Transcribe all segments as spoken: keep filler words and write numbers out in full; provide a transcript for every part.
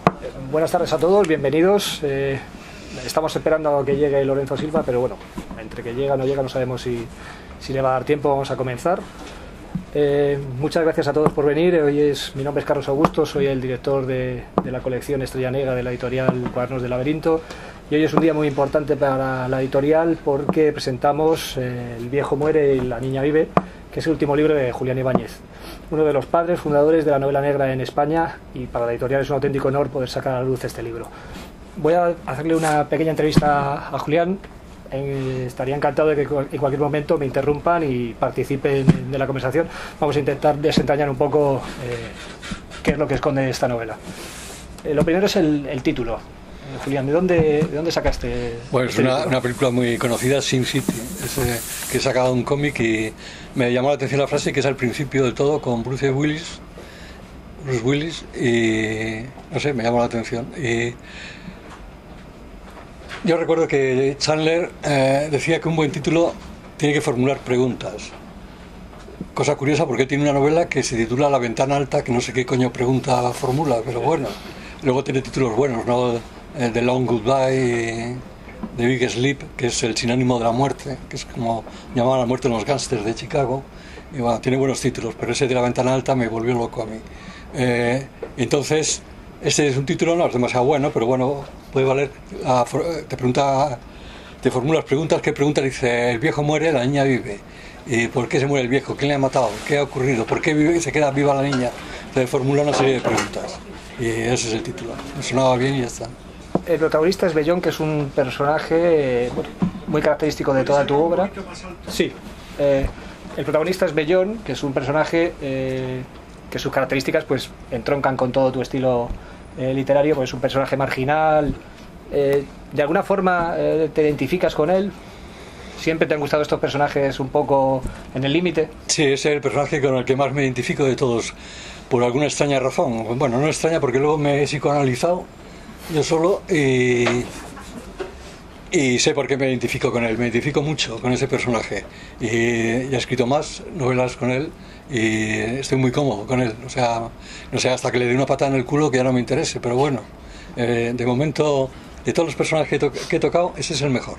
Buenas tardes a todos, bienvenidos. Eh, estamos esperando a que llegue Lorenzo Silva, pero bueno, entre que llega o no llega no sabemos si, si le va a dar tiempo. Vamos a comenzar. Eh, muchas gracias a todos por venir. Hoy es, mi nombre es Carlos Augusto, soy el director de, de la colección Estrella Negra de la editorial Cuadernos del Laberinto. Y hoy es un día muy importante para la editorial porque presentamos eh, El viejo muere y la niña vive, que es el último libro de Julián Ibáñez, uno de los padres fundadores de la novela negra en España, y para la editorial es un auténtico honor poder sacar a la luz este libro. Voy a hacerle una pequeña entrevista a Julián. Eh, estaría encantado de que en cualquier momento me interrumpan y participen de la conversación. Vamos a intentar desentrañar un poco eh, qué es lo que esconde esta novela. Eh, lo primero es el, el título. Eh, Julián, ¿de dónde, ¿de dónde sacaste? Bueno, este es una, título? una película muy conocida, Sin City, es, eh, que he sacado un cómic y me llamó la atención la frase que es al principio de todo con Bruce Willis, Bruce Willis, y no sé, me llamó la atención. Y yo recuerdo que Chandler eh, decía que un buen título tiene que formular preguntas. Cosa curiosa porque tiene una novela que se titula La ventana alta, que no sé qué coño pregunta formula, pero bueno. Luego tiene títulos buenos, ¿no? Eh, The Long Goodbye, The Big Sleep, que es el sinónimo de la muerte, que es como llamaban la muerte en los gángsters de Chicago. Y bueno, tiene buenos títulos, pero ese de La ventana alta me volvió loco a mí. Eh, entonces, este es un título, no es demasiado bueno, pero bueno, puede valer. A, te pregunta, te formulas preguntas. ¿Qué preguntas? Dice: el viejo muere, la niña vive. ¿Y por qué se muere el viejo? ¿Quién le ha matado? ¿Qué ha ocurrido? ¿Por qué vive y se queda viva la niña? Te formula una serie de preguntas. Y ese es el título. Me sonaba bien y ya está. El protagonista es Bellón, que es un personaje eh, bueno, muy característico de toda tu obra. Sí. Eh, el protagonista es Bellón, que es un personaje eh, que sus características pues entroncan con todo tu estilo eh, literario, pues es un personaje marginal. Eh, ¿De alguna forma eh, te identificas con él? ¿Siempre te han gustado estos personajes un poco en el límite? Sí, ese es el personaje con el que más me identifico de todos, por alguna extraña razón. Bueno, no extraña, porque luego me he psicoanalizado yo solo y, y sé por qué me identifico con él. Me identifico mucho con ese personaje y, y he escrito más novelas con él y estoy muy cómodo con él. O sea, no sé, hasta que le dé una patada en el culo que ya no me interese, pero bueno, eh, de momento, de todos los personajes que he, to que he tocado, ese es el mejor.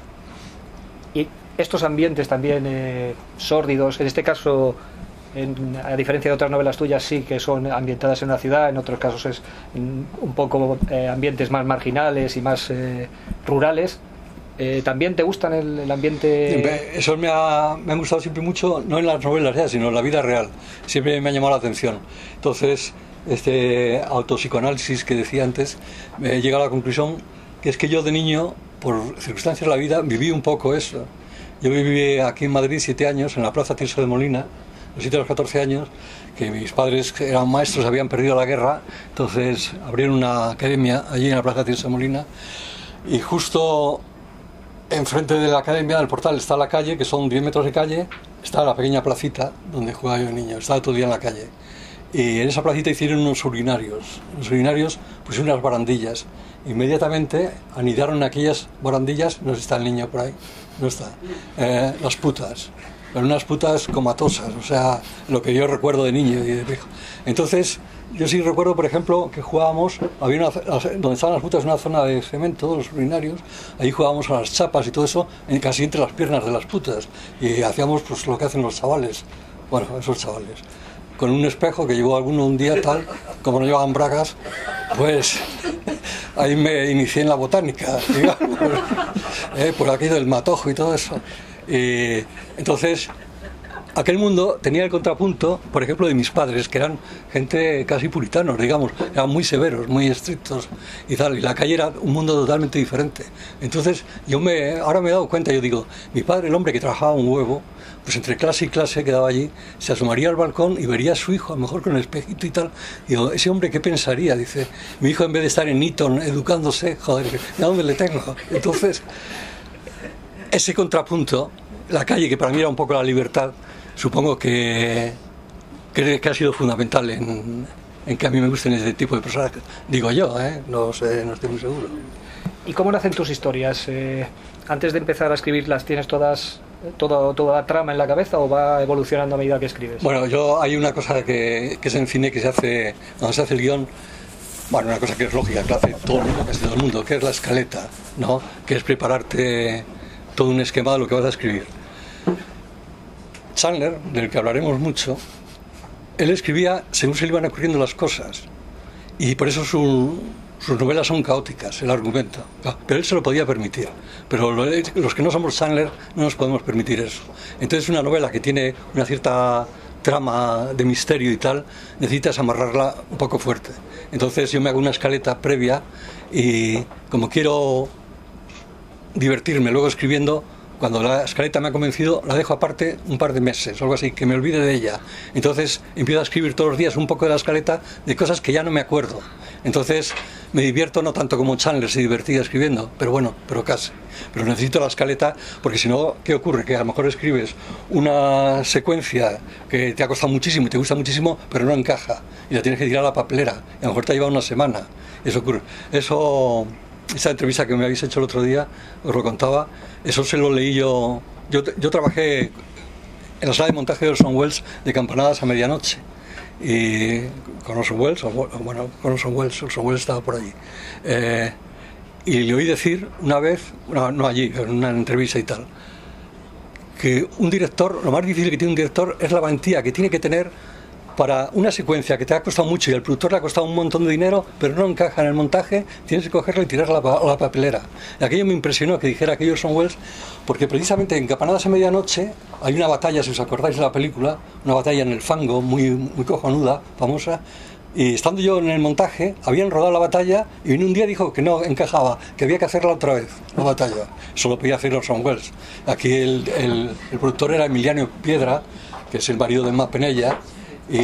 Y estos ambientes también eh, sórdidos, en este caso, en, a diferencia de otras novelas tuyas, sí que son ambientadas en una ciudad, en otros casos es en, un poco eh, ambientes más marginales y más eh, rurales. Eh, ¿También te gustan el, el ambiente? Eso me, ha, me han gustado siempre mucho, no en las novelas ya, sino en la vida real. Siempre me ha llamado la atención. Entonces, este autopsicoanálisis que decía antes, me he llegado a la conclusión que es que yo de niño, por circunstancias de la vida, viví un poco eso. Yo viví aquí en Madrid siete años, en la Plaza Tirso de Molina, los siete a los catorce años, que mis padres eran maestros, habían perdido la guerra, entonces abrieron una academia allí en la Plaza Tirso de Molina, y justo enfrente de la academia, del portal, está la calle, que son diez metros de calle, está la pequeña placita donde jugaba yo de niño, estaba todo el día en la calle. Y en esa placita hicieron unos urinarios, los urinarios pusieron unas barandillas. Inmediatamente anidaron aquellas barandillas, no está el niño por ahí, no está, eh, las putas, pero unas putas comatosas, o sea, lo que yo recuerdo de niño y de viejo. Entonces, yo sí recuerdo, por ejemplo, que jugábamos, había una, donde estaban las putas, una zona de cemento, los urinarios, ahí jugábamos a las chapas y todo eso, casi entre las piernas de las putas, y hacíamos pues lo que hacen los chavales, bueno, esos chavales, con un espejo que llevó alguno un día tal, como no llevaban bragas, pues ahí me inicié en la botánica, digamos, eh, por aquí del matojo y todo eso. Y entonces, aquel mundo tenía el contrapunto, por ejemplo, de mis padres, que eran gente casi puritanos, digamos, eran muy severos, muy estrictos y tal, y la calle era un mundo totalmente diferente. Entonces, yo me, ahora me he dado cuenta, yo digo, mi padre, el hombre que trabajaba un huevo, pues entre clase y clase quedaba allí, se asomaría al balcón y vería a su hijo, a lo mejor con el espejito y tal. Y digo, ese hombre, ¿qué pensaría? Dice, mi hijo en vez de estar en Eton educándose, joder, ¿a dónde le tengo? Entonces, ese contrapunto, la calle, que para mí era un poco la libertad, supongo que, que, que ha sido fundamental en, en que a mí me gusten ese tipo de personajes. Digo yo, ¿eh? No sé, no estoy muy seguro. ¿Y cómo nacen tus historias? Eh, antes de empezar a escribirlas, ¿tienes todas... Todo, toda la trama en la cabeza o va evolucionando a medida que escribes? Bueno, yo hay una cosa que, que es en cine que se hace, cuando se hace el guión, bueno, una cosa que es lógica, que hace todo el mundo, casi todo el mundo, que es la escaleta, ¿no? Que es prepararte todo un esquema de lo que vas a escribir. Chandler, del que hablaremos mucho, él escribía según se le iban ocurriendo las cosas, y por eso su, sus novelas son caóticas, el argumento, pero él se lo podía permitir, pero los que no somos Chandler no nos podemos permitir eso. Entonces una novela que tiene una cierta trama de misterio y tal, necesitas amarrarla un poco fuerte. Entonces yo me hago una escaleta previa y como quiero divertirme luego escribiendo, cuando la escaleta me ha convencido, la dejo aparte un par de meses, algo así, que me olvide de ella. Entonces empiezo a escribir todos los días un poco de la escaleta de cosas que ya no me acuerdo. Entonces me divierto no tanto como Chandler se divertía escribiendo, pero bueno, pero casi. Pero necesito la escaleta porque si no, ¿qué ocurre? Que a lo mejor escribes una secuencia que te ha costado muchísimo y te gusta muchísimo, pero no encaja. Y la tienes que tirar a la papelera. Y a lo mejor te lleva una semana. Eso ocurre. Eso... Esa entrevista que me habéis hecho el otro día, os lo contaba, eso se lo leí yo. Yo, yo trabajé en la sala de montaje de Orson Welles de Campanadas a medianoche. Y con Orson Welles, bueno, con Orson Welles, Orson Welles estaba por allí. Eh, y le oí decir una vez, no, no allí, en una entrevista y tal, que un director, lo más difícil que tiene un director es la valentía que tiene que tener para una secuencia que te ha costado mucho y al productor le ha costado un montón de dinero, pero no encaja en el montaje, tienes que cogerla y tirarla a la, a la papelera. Y aquello me impresionó que dijera aquello Orson Welles, porque precisamente en Campanadas a medianoche hay una batalla, si os acordáis de la película, una batalla en el fango muy, muy cojonuda, famosa, y estando yo en el montaje, habían rodado la batalla y en un día dijo que no encajaba, que había que hacerla otra vez, la batalla. Eso lo podía hacer Orson Welles. Aquí el, el, el productor era Emiliano Piedra, que es el marido de Emma Penella, y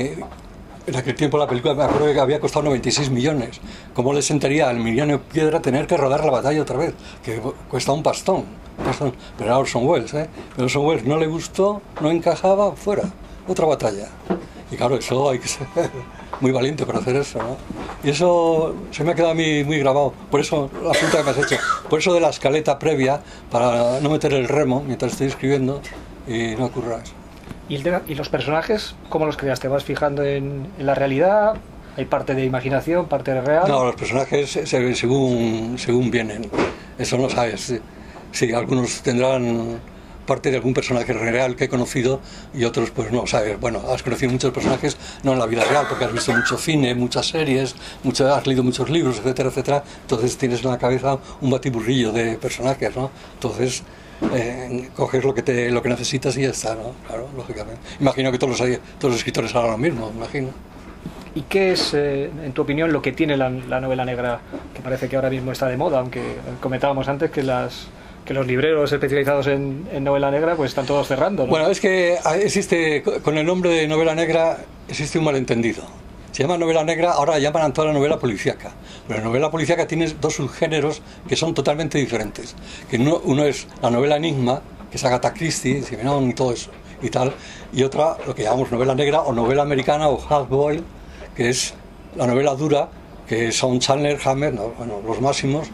en aquel tiempo la película me acuerdo que había costado noventa y seis millones. ¿Cómo le sentaría al Emiliano Piedra tener que rodar la batalla otra vez? Que cuesta un pastón, un pastón. Pero era Orson Welles, ¿eh? Pero Orson Welles no le gustó, no encajaba, fuera, otra batalla. Y claro, eso hay que ser muy valiente para hacer eso, ¿no? Y eso se me ha quedado a mí muy grabado. Por eso la pregunta que me has hecho, por eso de la escaleta previa, para no meter el remo mientras estoy escribiendo y no ocurra eso. ¿Y, el de, ¿Y los personajes, cómo los creas? ¿Te vas fijando en, en la realidad? ¿Hay parte de imaginación, parte de real? No, los personajes se, según, según vienen. Eso no sabes. Sí, sí, algunos tendrán parte de algún personaje real que he conocido y otros pues no, sabes. Bueno, has conocido muchos personajes, no en la vida real, porque has visto mucho cine, muchas series, mucho, has leído muchos libros, etcétera, etcétera. Entonces tienes en la cabeza un batiburrillo de personajes, ¿no? Entonces... Eh, coges lo que te lo que necesitas y ya está, ¿no? Claro, lógicamente. Imagino que todos los, todos los escritores hagan lo mismo, imagino. ¿Y qué es, eh, en tu opinión, lo que tiene la, la novela negra, que parece que ahora mismo está de moda, aunque comentábamos antes que las que los libreros especializados en, en novela negra pues están todos cerrando, ¿no? Bueno, es que existe, con el nombre de novela negra existe un malentendido. Se llama novela negra, ahora llaman a toda la novela policíaca. Pero la novela policíaca tiene dos subgéneros que son totalmente diferentes. Que uno, uno es la novela enigma, que es Agatha Christie, Simenon y todo eso, y tal. Y otra, lo que llamamos novela negra o novela americana o hard-boiled, que es la novela dura, que son Chandler, Hammer, no, bueno, los máximos,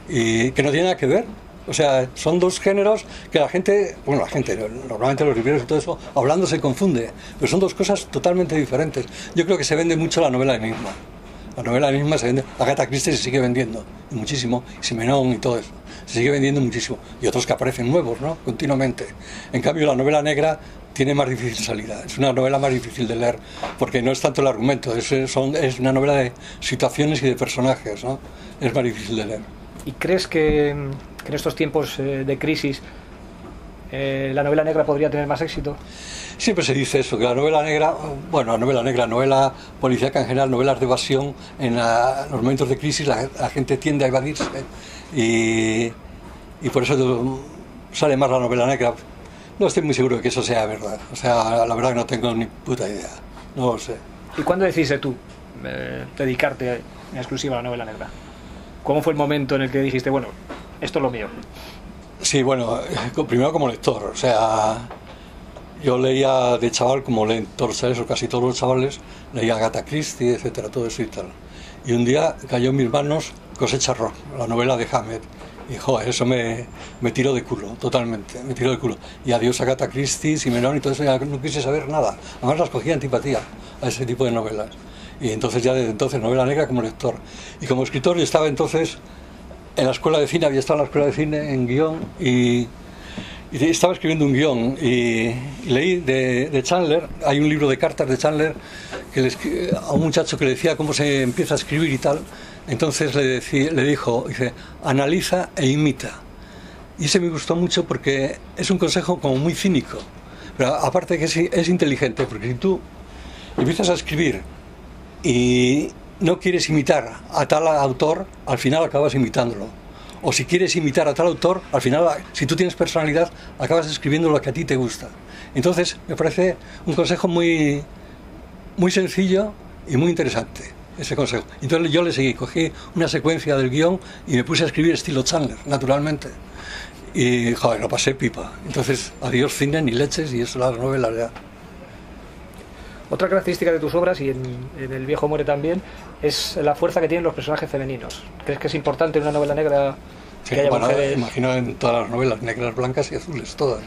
y que no tiene nada que ver. O sea, son dos géneros que la gente, bueno, la gente, normalmente los libreros y todo eso, hablando se confunde, pero son dos cosas totalmente diferentes. Yo creo que se vende mucho la novela enigma. La novela enigma se vende, Agatha Christie se sigue vendiendo, y muchísimo, Simenon y todo eso, se sigue vendiendo muchísimo, y otros que aparecen nuevos, ¿no? Continuamente. En cambio, la novela negra tiene más difícil salida, es una novela más difícil de leer, porque no es tanto el argumento, es, son, es una novela de situaciones y de personajes, ¿no? Es más difícil de leer. ¿Y crees que, que en estos tiempos eh, de crisis eh, la novela negra podría tener más éxito? Siempre se dice eso, que la novela negra, bueno, la novela negra, novela policíaca en general, novelas de evasión, en la, los momentos de crisis la, la gente tiende a evadirse y, y por eso sale más la novela negra. No estoy muy seguro de que eso sea verdad, o sea, la verdad que no tengo ni puta idea, no lo sé. ¿Y cuándo decidiste tú eh, dedicarte en exclusiva a la novela negra? ¿Cómo fue el momento en el que dijiste, bueno, esto es lo mío? Sí, bueno, primero como lector, o sea, yo leía de chaval como leen todos, ¿sabes? O casi todos los chavales, leía Agatha Christie, etcétera, todo eso y tal. Y un día cayó en mis manos Cosecha Rock, la novela de Hammett, y joder, eso me, me tiró de culo, totalmente, me tiró de culo. Y adiós Agatha Christie, Simenon y todo eso, ya no quise saber nada, además las cogía antipatía a ese tipo de novelas. Y entonces ya desde entonces novela negra como lector. Y como escritor yo estaba entonces en la escuela de cine, había estado en la escuela de cine en guión y, y estaba escribiendo un guión y, y leí de, de Chandler, hay un libro de cartas de Chandler que le, a un muchacho que le decía cómo se empieza a escribir y tal. Entonces le, decí, le dijo, dice, analiza e imita. Y ese me gustó mucho porque es un consejo como muy cínico, pero aparte que es, es inteligente, porque si tú empiezas a escribir y no quieres imitar a tal autor, al final acabas imitándolo. O si quieres imitar a tal autor, al final, si tú tienes personalidad, acabas escribiendo lo que a ti te gusta. Entonces, me parece un consejo muy, muy sencillo y muy interesante, ese consejo. Entonces yo le seguí, cogí una secuencia del guión y me puse a escribir estilo Chandler, naturalmente. Y, joder, lo pasé pipa. Entonces, adiós cine, ni leches, y eso las novelas ya. Otra característica de tus obras, y en, en El viejo muere también, es la fuerza que tienen los personajes femeninos. ¿Crees que es importante en una novela negra que sí, haya bueno, mujeres? Imagino en todas las novelas, negras, blancas y azules, todas.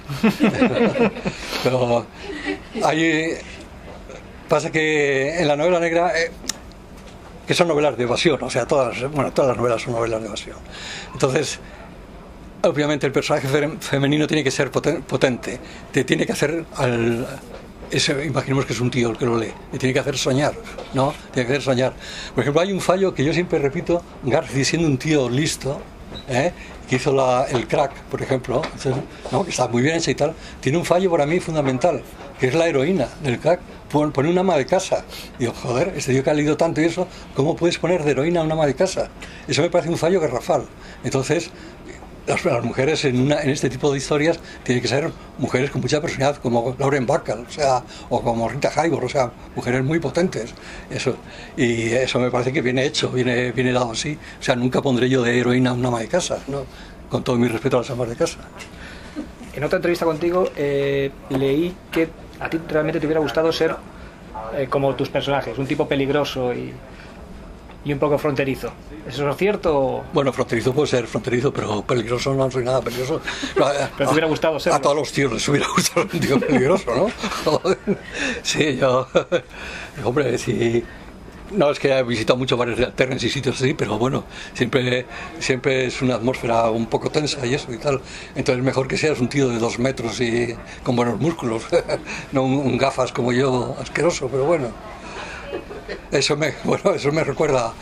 Pero hay... Pasa que en la novela negra, eh, que son novelas de evasión, o sea, todas, bueno, todas las novelas son novelas de evasión. Entonces, obviamente el personaje femenino tiene que ser potente, te tiene que hacer al... Ese, imaginemos que es un tío el que lo lee, le tiene que hacer soñar, ¿no? Tiene que hacer soñar. Por ejemplo, hay un fallo que yo siempre repito, Garci siendo un tío listo, ¿eh? que hizo la, el Crack, por ejemplo, ¿no? que está muy bien hecha y tal, tiene un fallo para mí fundamental, que es la heroína del Crack, pone un ama de casa. Digo, joder, este tío que ha leído tanto y eso, ¿cómo puedes poner de heroína a un ama de casa? Eso me parece un fallo garrafal. Entonces, Las, las mujeres en, una, en este tipo de historias tienen que ser mujeres con mucha personalidad, como Lauren Bacall, o sea, o como Rita Hayworth, o sea, mujeres muy potentes. Eso, y eso me parece que viene hecho, viene, viene dado así. O sea, nunca pondré yo de heroína a una ama de casa, ¿no? Con todo mi respeto a las amas de casa. En otra entrevista contigo eh, leí que a ti realmente te hubiera gustado ser eh, como tus personajes, un tipo peligroso y... y un poco fronterizo. ¿Eso es cierto? Bueno, fronterizo puede ser fronterizo, pero peligroso no soy nada peligroso. Pero te hubiera gustado ser. A todos los tíos les hubiera gustado un tío peligroso, ¿no? Sí, yo... Hombre, sí... No, es que he visitado mucho bares de alternes y sitios así, pero bueno, siempre, siempre es una atmósfera un poco tensa y eso y tal. Entonces mejor que seas un tío de dos metros y con buenos músculos, no un, un gafas como yo, asqueroso, pero bueno. Eso me, bueno, eso me recuerda.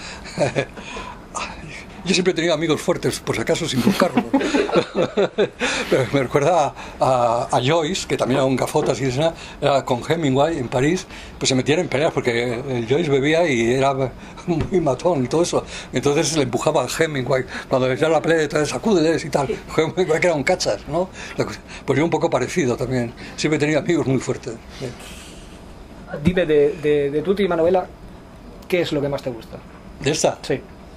Yo siempre he tenido amigos fuertes, por si acaso, sin buscarlo. Me recuerda a, a, a Joyce, que también era un gafotas y eso, era con Hemingway en París, pues se metían en peleas porque el Joyce bebía y era muy matón y todo eso. Entonces le empujaba a Hemingway cuando decía la pelea, entonces sacúdeles y tal. Hemingway que era un cachas, ¿no? Pues yo un poco parecido también. Siempre he tenido amigos muy fuertes. Dime, de, de, de tu última novela, ¿qué es lo que más te gusta? ¿De esta? Sí.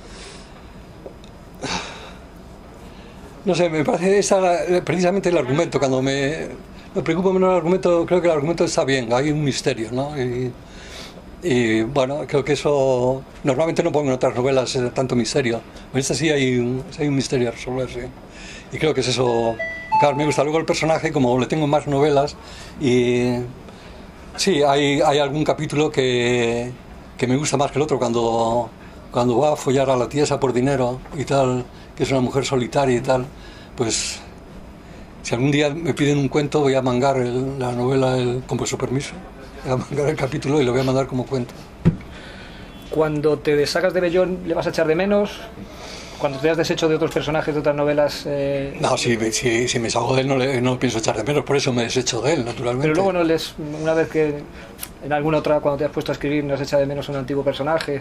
No sé, me parece esa, precisamente el argumento, cuando me, me preocupa menos el argumento, creo que el argumento está bien, hay un misterio, ¿no? Y, y bueno, creo que eso, normalmente no pongo en otras novelas tanto misterio, en esta sí hay un, hay un misterio a resolver, sí. Y creo que es eso, claro, me gusta luego el personaje, como le tengo más novelas, y sí, hay, hay algún capítulo que, que me gusta más que el otro, cuando, cuando va a follar a la tiesa por dinero y tal, que es una mujer solitaria y tal, pues si algún día me piden un cuento voy a mangar el, la novela el, con vuestro permiso, voy a mangar el capítulo y lo voy a mandar como cuento. Cuando te deshacas de Bellón, ¿le vas a echar de menos? Cuando te has deshecho de otros personajes de otras novelas... Eh... No, si, si, si me salgo de él no, le, no pienso echar de menos, por eso me deshecho de él, naturalmente. Pero luego no les, una vez que en alguna otra, cuando te has puesto a escribir, ¿no has echado de menos un antiguo personaje?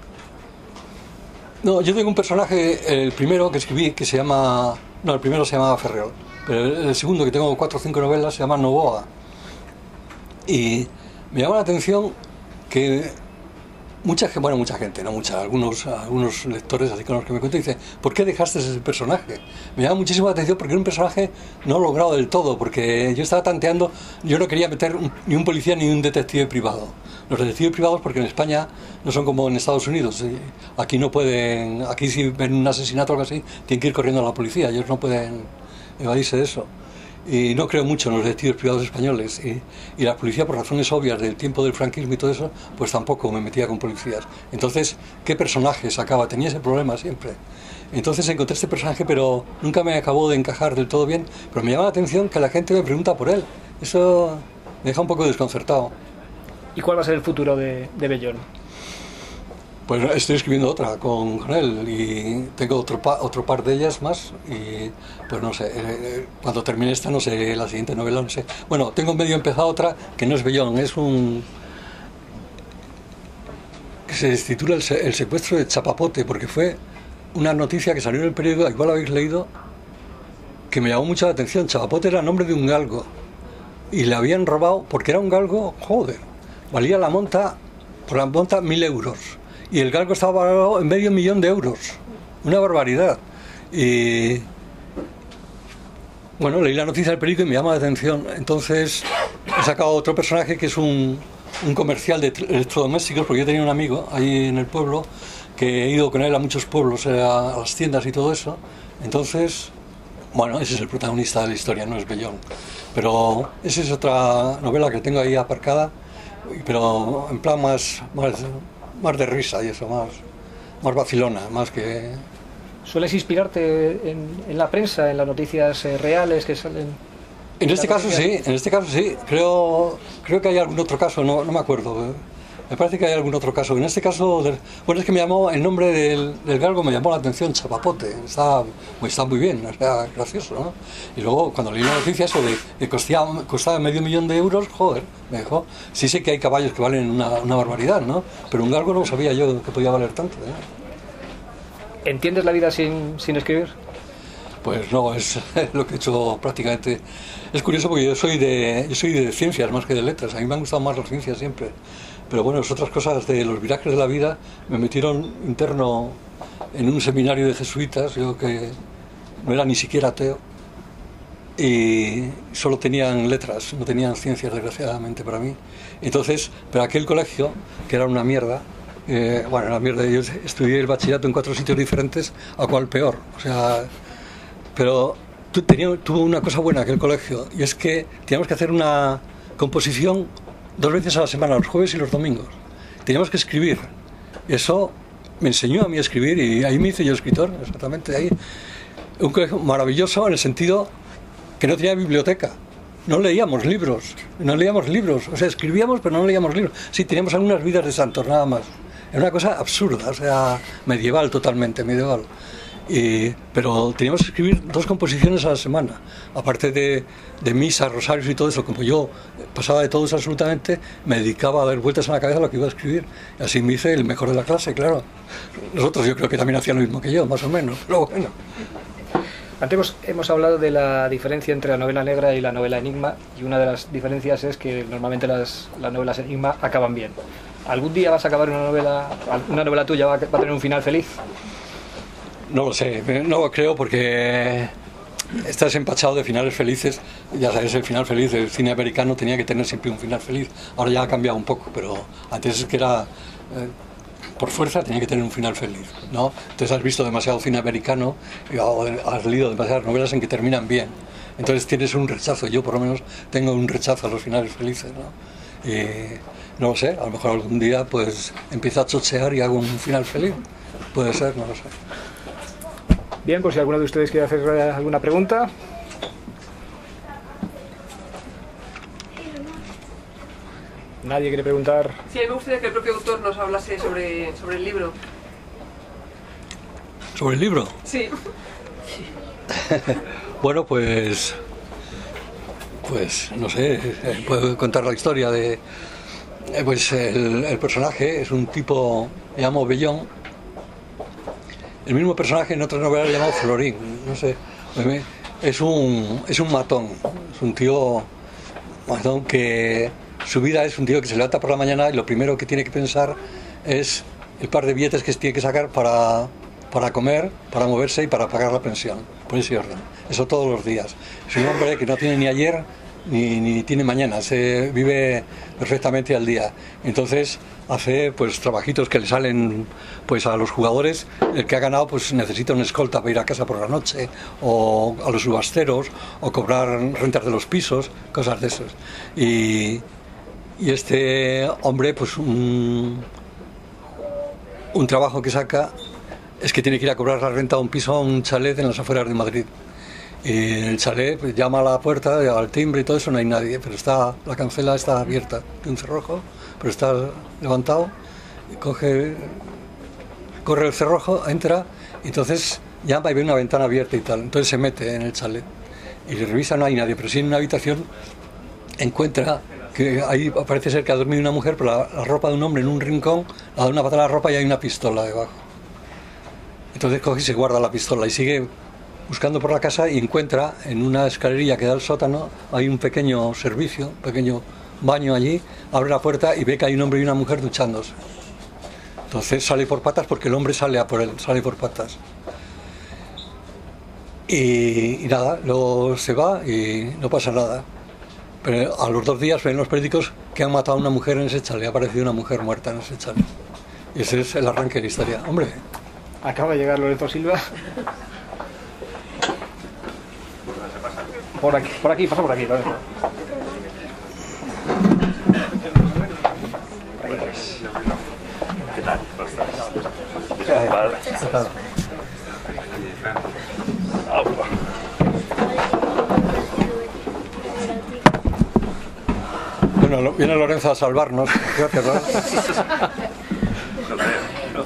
No, yo tengo un personaje, el primero que escribí, que se llama... No, el primero se llamaba Ferreol, pero el, el segundo, que tengo cuatro o cinco novelas, se llama Novoa. Y me llama la atención que mucha gente, bueno, mucha gente, no mucha, algunos, algunos lectores así con los que me cuento, dicen, ¿por qué dejaste ese personaje? Me llama muchísimo la atención porque era un personaje no logrado del todo, porque yo estaba tanteando, yo no quería meter un, ni un policía ni un detective privado. Los detectives privados, porque en España no son como en Estados Unidos, aquí no pueden, aquí si ven un asesinato o algo así, tienen que ir corriendo a la policía, ellos no pueden evadirse de eso. y no creo mucho en los detectives privados españoles, y, y la policía, por razones obvias del tiempo del franquismo y todo eso, pues tampoco me metía con policías. Entonces, ¿qué personaje sacaba? Tenía ese problema siempre. Entonces encontré este personaje, pero nunca me acabó de encajar del todo bien, pero me llama la atención que la gente me pregunta por él. Eso me deja un poco desconcertado. ¿Y cuál va a ser el futuro de, de Bellón? Pues estoy escribiendo otra con, con él y tengo otro, pa, otro par de ellas más y pues no sé, eh, cuando termine esta no sé, la siguiente novela no sé. Bueno, tengo medio empezado otra que no es Bellón, es un... que se titula el, el secuestro de Chapapote, porque fue una noticia que salió en el periódico, igual habéis leído, que me llamó mucho la atención. Chapapote era el nombre de un galgo y le habían robado, porque era un galgo, joder, valía la monta, por la monta mil euros. Y el galgo estaba valorado en medio millón de euros. Una barbaridad. Y bueno, leí la noticia del periódico y me llama la atención. Entonces he sacado otro personaje que es un, un comercial de electrodomésticos, porque yo tenía un amigo ahí en el pueblo que he ido con él a muchos pueblos, a las tiendas y todo eso. Entonces, bueno, ese es el protagonista de la historia, no es Bellón. Pero esa es otra novela que tengo ahí aparcada, pero en plan más... más más de risa y eso, más, más vacilona, más que... ¿Sueles inspirarte en, en la prensa, en las noticias eh, reales que salen? En este caso sí, en este caso sí. Creo, creo que hay algún otro caso, no, no me acuerdo. Me parece que hay algún otro caso. En este caso, bueno, es que me llamó, el nombre del, del galgo me llamó la atención, Chapapote. Está, está muy bien, está gracioso, ¿no? Y luego, cuando leí la noticia, eso de que costaba, costaba medio millón de euros, joder, me dejó. Sí sé que hay caballos que valen una, una barbaridad, ¿no? Pero un galgo no sabía yo que podía valer tanto, ¿eh? ¿Entiendes la vida sin, sin escribir? Pues no, es lo que he hecho prácticamente. Es curioso porque yo soy de, yo soy de ciencias más que de letras. A mí me han gustado más las ciencias siempre. Pero bueno, las otras cosas de los virajes de la vida me metieron interno en un seminario de jesuitas, yo que no era ni siquiera ateo, y solo tenían letras, no tenían ciencias, desgraciadamente para mí. Entonces, pero aquel colegio, que era una mierda, eh, bueno, era una mierda, yo estudié el bachillerato en cuatro sitios diferentes, a cual peor, o sea, pero tenía, tuvo una cosa buena aquel colegio, y es que teníamos que hacer una composición dos veces a la semana, los jueves y los domingos. Teníamos que escribir. Eso me enseñó a mí a escribir y ahí me hice yo escritor, exactamente ahí. Un colegio maravilloso en el sentido que no tenía biblioteca. No leíamos libros, no leíamos libros. O sea, escribíamos pero no leíamos libros. Sí, teníamos algunas vidas de santos, nada más. Era una cosa absurda, o sea, medieval totalmente, medieval. Y, pero teníamos que escribir dos composiciones a la semana, aparte de, de misas, rosarios y todo eso. Como yo pasaba de todo eso absolutamente, me dedicaba a dar vueltas en la cabeza a lo que iba a escribir. Y así me hice el mejor de la clase, claro. Nosotros yo creo que también hacían lo mismo que yo, más o menos, pero bueno. Antes hemos, hemos hablado de la diferencia entre la novela negra y la novela enigma, y una de las diferencias es que normalmente las, las novelas enigma acaban bien. ¿Algún día vas a acabar una novela, una novela tuya va a, va a tener un final feliz? No lo sé, no lo creo porque estás empachado de finales felices. Ya sabes, el final feliz del cine americano tenía que tener siempre un final feliz. Ahora ya ha cambiado un poco, pero antes es que era, eh, por fuerza tenía que tener un final feliz, ¿no? Entonces has visto demasiado cine americano o has leído demasiadas novelas en que terminan bien. Entonces tienes un rechazo, yo por lo menos tengo un rechazo a los finales felices, ¿no? Y no lo sé, a lo mejor algún día pues empiezo a chochear y hago un final feliz. Puede ser, no lo sé. Bien, pues si alguno de ustedes quiere hacer alguna pregunta. ¿Nadie quiere preguntar? Sí, a mí me gustaría que el propio autor nos hablase sobre, sobre el libro. ¿Sobre el libro? Sí. Bueno, pues... Pues, no sé, puedo contar la historia de... Pues el, el personaje es un tipo, le llamo Bellón. El mismo personaje en otra novela le llamado Florín, no sé, es un, es un matón, es un tío matón que su vida es un tío que se levanta por la mañana y lo primero que tiene que pensar es el par de billetes que tiene que sacar para, para comer, para moverse y para pagar la pensión, por ese orden, eso todos los días. Es un hombre que no tiene ni ayer ni, ni tiene mañana, se vive perfectamente al día. Entonces hace pues trabajitos que le salen pues a los jugadores. El que ha ganado pues necesita una escolta para ir a casa por la noche, o a los subasteros, o cobrar rentas de los pisos, cosas de esos. Y, y este hombre pues un, un trabajo que saca es que tiene que ir a cobrar la renta de un piso a un chalet en las afueras de Madrid. Y en el chalet pues, llama a la puerta, al timbre y todo eso, no hay nadie, pero está, la cancela está abierta de un cerrojo, pero está levantado, y coge, corre el cerrojo, entra, y entonces llama y ve una ventana abierta y tal, entonces se mete en el chalet y le revisa, no hay nadie, pero sí en una habitación encuentra que ahí parece ser que ha dormido una mujer, pero la, la ropa de un hombre en un rincón, le da una patada a la ropa y hay una pistola debajo. Entonces coge y se guarda la pistola y sigue buscando por la casa y encuentra en una escalerilla que da al sótano, hay un pequeño servicio, un pequeño baño allí, abre la puerta y ve que hay un hombre y una mujer duchándose. Entonces sale por patas porque el hombre sale a por él, sale por patas. Y, y nada, luego se va y no pasa nada. Pero a los dos días ven los periódicos que han matado a una mujer en ese chalet, ha aparecido una mujer muerta en ese chalet. Y ese es el arranque de la historia. Hombre, acaba de llegar Lorenzo Silva. Por aquí, por aquí, pasa por aquí. Lorenzo. ¿Qué tal? ¿Cómo estás? bueno, viene Lorenzo a salvarnos. Gracias, ¿no? No creo, no.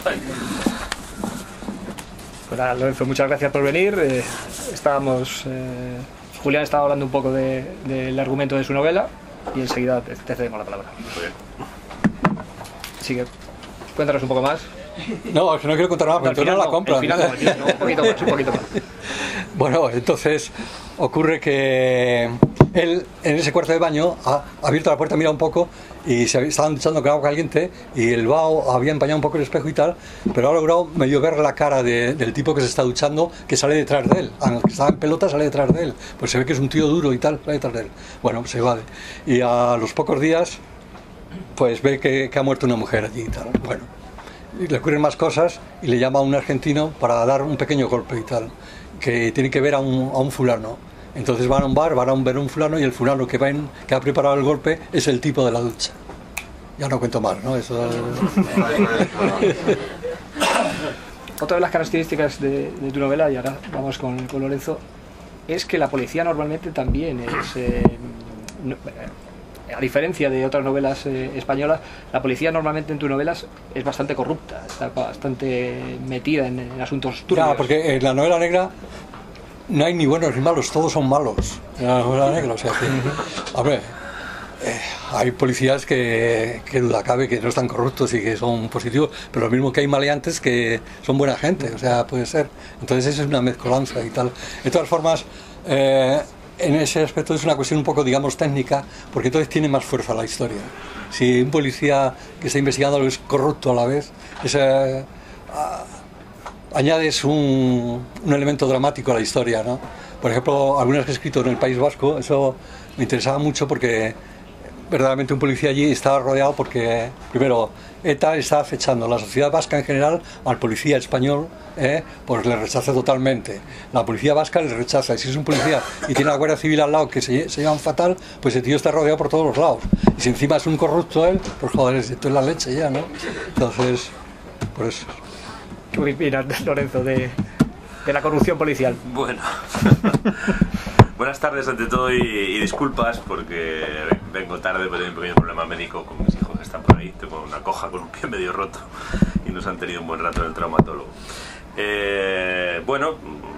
Pues nada, Lorenzo, muchas gracias por venir. Eh, estábamos, eh, Julián estaba hablando un poco de, del argumento de su novela y enseguida te, te cedemos la palabra. Muy bien. Así que cuéntanos un poco más. No, es que no quiero contar nada, pero entonces no la compras. Al final no, al final no, un poquito más, un poquito más. Bueno, entonces ocurre que él en ese cuarto de baño ha abierto la puerta, mira un poco y se estaban duchando con agua caliente y el vaho había empañado un poco el espejo y tal, pero ha logrado medio ver la cara de, del tipo que se está duchando, que sale detrás de él, aunque estaba en pelota sale detrás de él, pues se ve que es un tío duro y tal, sale detrás de él. Bueno, se evade y a los pocos días pues ve que, que ha muerto una mujer allí y tal. Bueno, y le ocurren más cosas y le llama a un argentino para dar un pequeño golpe y tal, que tiene que ver a un, a un fulano. Entonces van a un bar, van a ver a un fulano y el fulano que, va en, que ha preparado el golpe es el tipo de la ducha. Ya no cuento más, ¿no? Eso... Otra de las características de, de tu novela, y ahora vamos con, con Lorenzo, es que la policía normalmente también es... Eh, no, a diferencia de otras novelas eh, españolas, la policía normalmente en tus novelas es bastante corrupta, está bastante metida en, en asuntos turbios. Claro, porque en la novela negra no hay ni buenos ni malos, todos son malos en la novela negra, o sea que, hombre, eh, hay policías que, que duda cabe que no están corruptos y que son positivos, pero lo mismo que hay maleantes que son buena gente, o sea, puede ser. Entonces esa es una mezcolanza y tal. De todas formas, eh, en ese aspecto es una cuestión un poco, digamos, técnica, porque entonces tiene más fuerza la historia. Si un policía que está investigando es corrupto a la vez, esa, a, añades un, un elemento dramático a la historia, ¿no? Por ejemplo, algunas que he escrito en el País Vasco, eso me interesaba mucho porque verdaderamente un policía allí estaba rodeado porque, primero, ETA está acechando, la sociedad vasca en general al policía español, eh, pues le rechaza totalmente. La policía vasca le rechaza, y si es un policía y tiene la Guardia Civil al lado que se, se llevan fatal, pues el tío está rodeado por todos los lados. Y si encima es un corrupto él, pues joder, esto es la leche ya, ¿no? Entonces, por eso. ¿Qué opinas, Lorenzo, de, de la corrupción policial? Bueno, buenas tardes ante todo y, y disculpas porque vengo tarde, pero tengo un pequeño problema médico con mis hijos que están por ahí. Tengo una coja con un pie medio roto y nos han tenido un buen rato en el traumatólogo. Eh, bueno,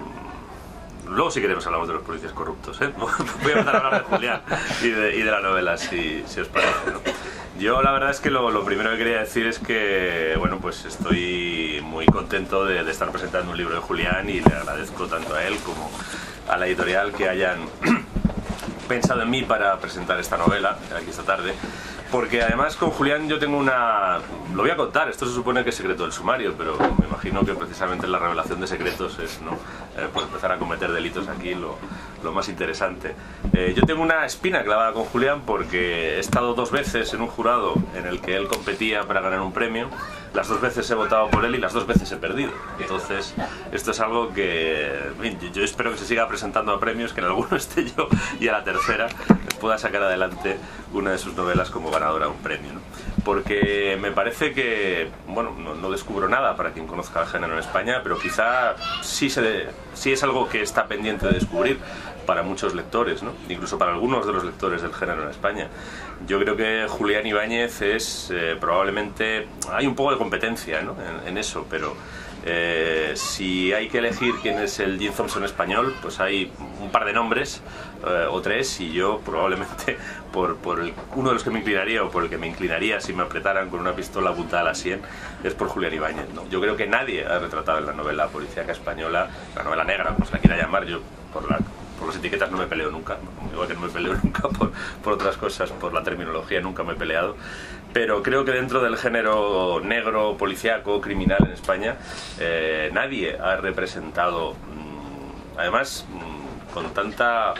luego si queremos hablamos de los policías corruptos, ¿eh? Voy a empezar a hablar de Julián y de, y de la novela, si, si os parece, ¿no? Yo la verdad es que lo, lo primero que quería decir es que, bueno, pues estoy muy contento de, de estar presentando un libro de Julián y le agradezco tanto a él como a la editorial que hayan pensado en mí para presentar esta novela aquí esta tarde, porque además con Julián yo tengo una... lo voy a contar, esto se supone que es secreto del sumario, pero me imagino imagino que precisamente la revelación de secretos es, ¿no?, eh, pues empezar a cometer delitos aquí lo, lo más interesante. Eh, yo tengo una espina clavada con Julián porque he estado dos veces en un jurado en el que él competía para ganar un premio. Las dos veces he votado por él y las dos veces he perdido. Entonces, esto es algo que, en fin, yo espero que se siga presentando a premios, que en alguno esté yo y a la tercera pueda sacar adelante una de sus novelas como ganadora de un premio, ¿no? Porque me parece que, bueno, no, no descubro nada para quien conozca el género en España, pero quizá sí, se, sí es algo que está pendiente de descubrir para muchos lectores, ¿no?, incluso para algunos de los lectores del género en España. Yo creo que Julián Ibáñez es eh, probablemente... Hay un poco de competencia, ¿no?, en, en eso, pero eh, si hay que elegir quién es el Jim Thompson español, pues hay un par de nombres, eh, o tres, y yo probablemente por, por el, uno de los que me inclinaría, o por el que me inclinaría si me apretaran con una pistola apuntada a la sien, es por Julián Ibáñez, ¿no? Yo creo que nadie ha retratado en la novela policíaca española, la novela negra, como se la quiera llamar, yo por la... por las etiquetas no me peleo nunca, igual que no me peleo nunca por, por otras cosas, por la terminología nunca me he peleado, pero creo que dentro del género negro, policíaco, criminal en España, eh, nadie ha representado, mmm, además, mmm, con tanta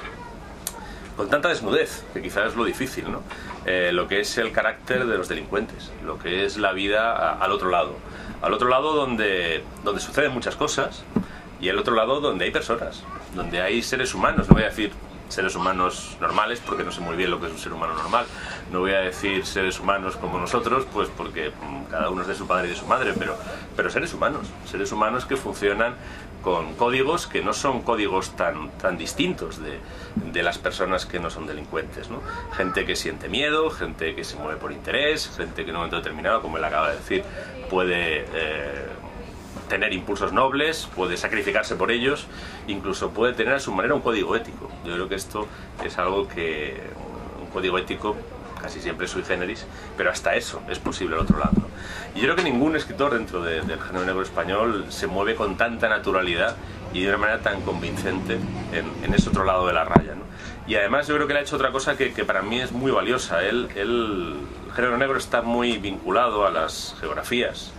con tanta desnudez, que quizás es lo difícil, ¿no?, eh, lo que es el carácter de los delincuentes, lo que es la vida a, al otro lado, al otro lado donde, donde suceden muchas cosas, y al otro lado donde hay personas, donde hay seres humanos. No voy a decir seres humanos normales porque no sé muy bien lo que es un ser humano normal, no voy a decir seres humanos como nosotros, pues porque cada uno es de su padre y de su madre, pero, pero seres humanos, seres humanos que funcionan con códigos que no son códigos tan, tan distintos de, de las personas que no son delincuentes, ¿no? Gente que siente miedo, gente que se mueve por interés, gente que en un momento determinado, como él acaba de decir, puede... Eh, tener impulsos nobles, puede sacrificarse por ellos, incluso puede tener a su manera un código ético. Yo creo que esto es algo que, un código ético casi siempre sui generis, pero hasta eso es posible al otro lado, ¿no? Y yo creo que ningún escritor dentro de, del género negro español se mueve con tanta naturalidad y de una manera tan convincente en, en ese otro lado de la raya, ¿no? Y además yo creo que él ha hecho otra cosa que, que para mí es muy valiosa. Él, él, el género negro está muy vinculado a las geografías,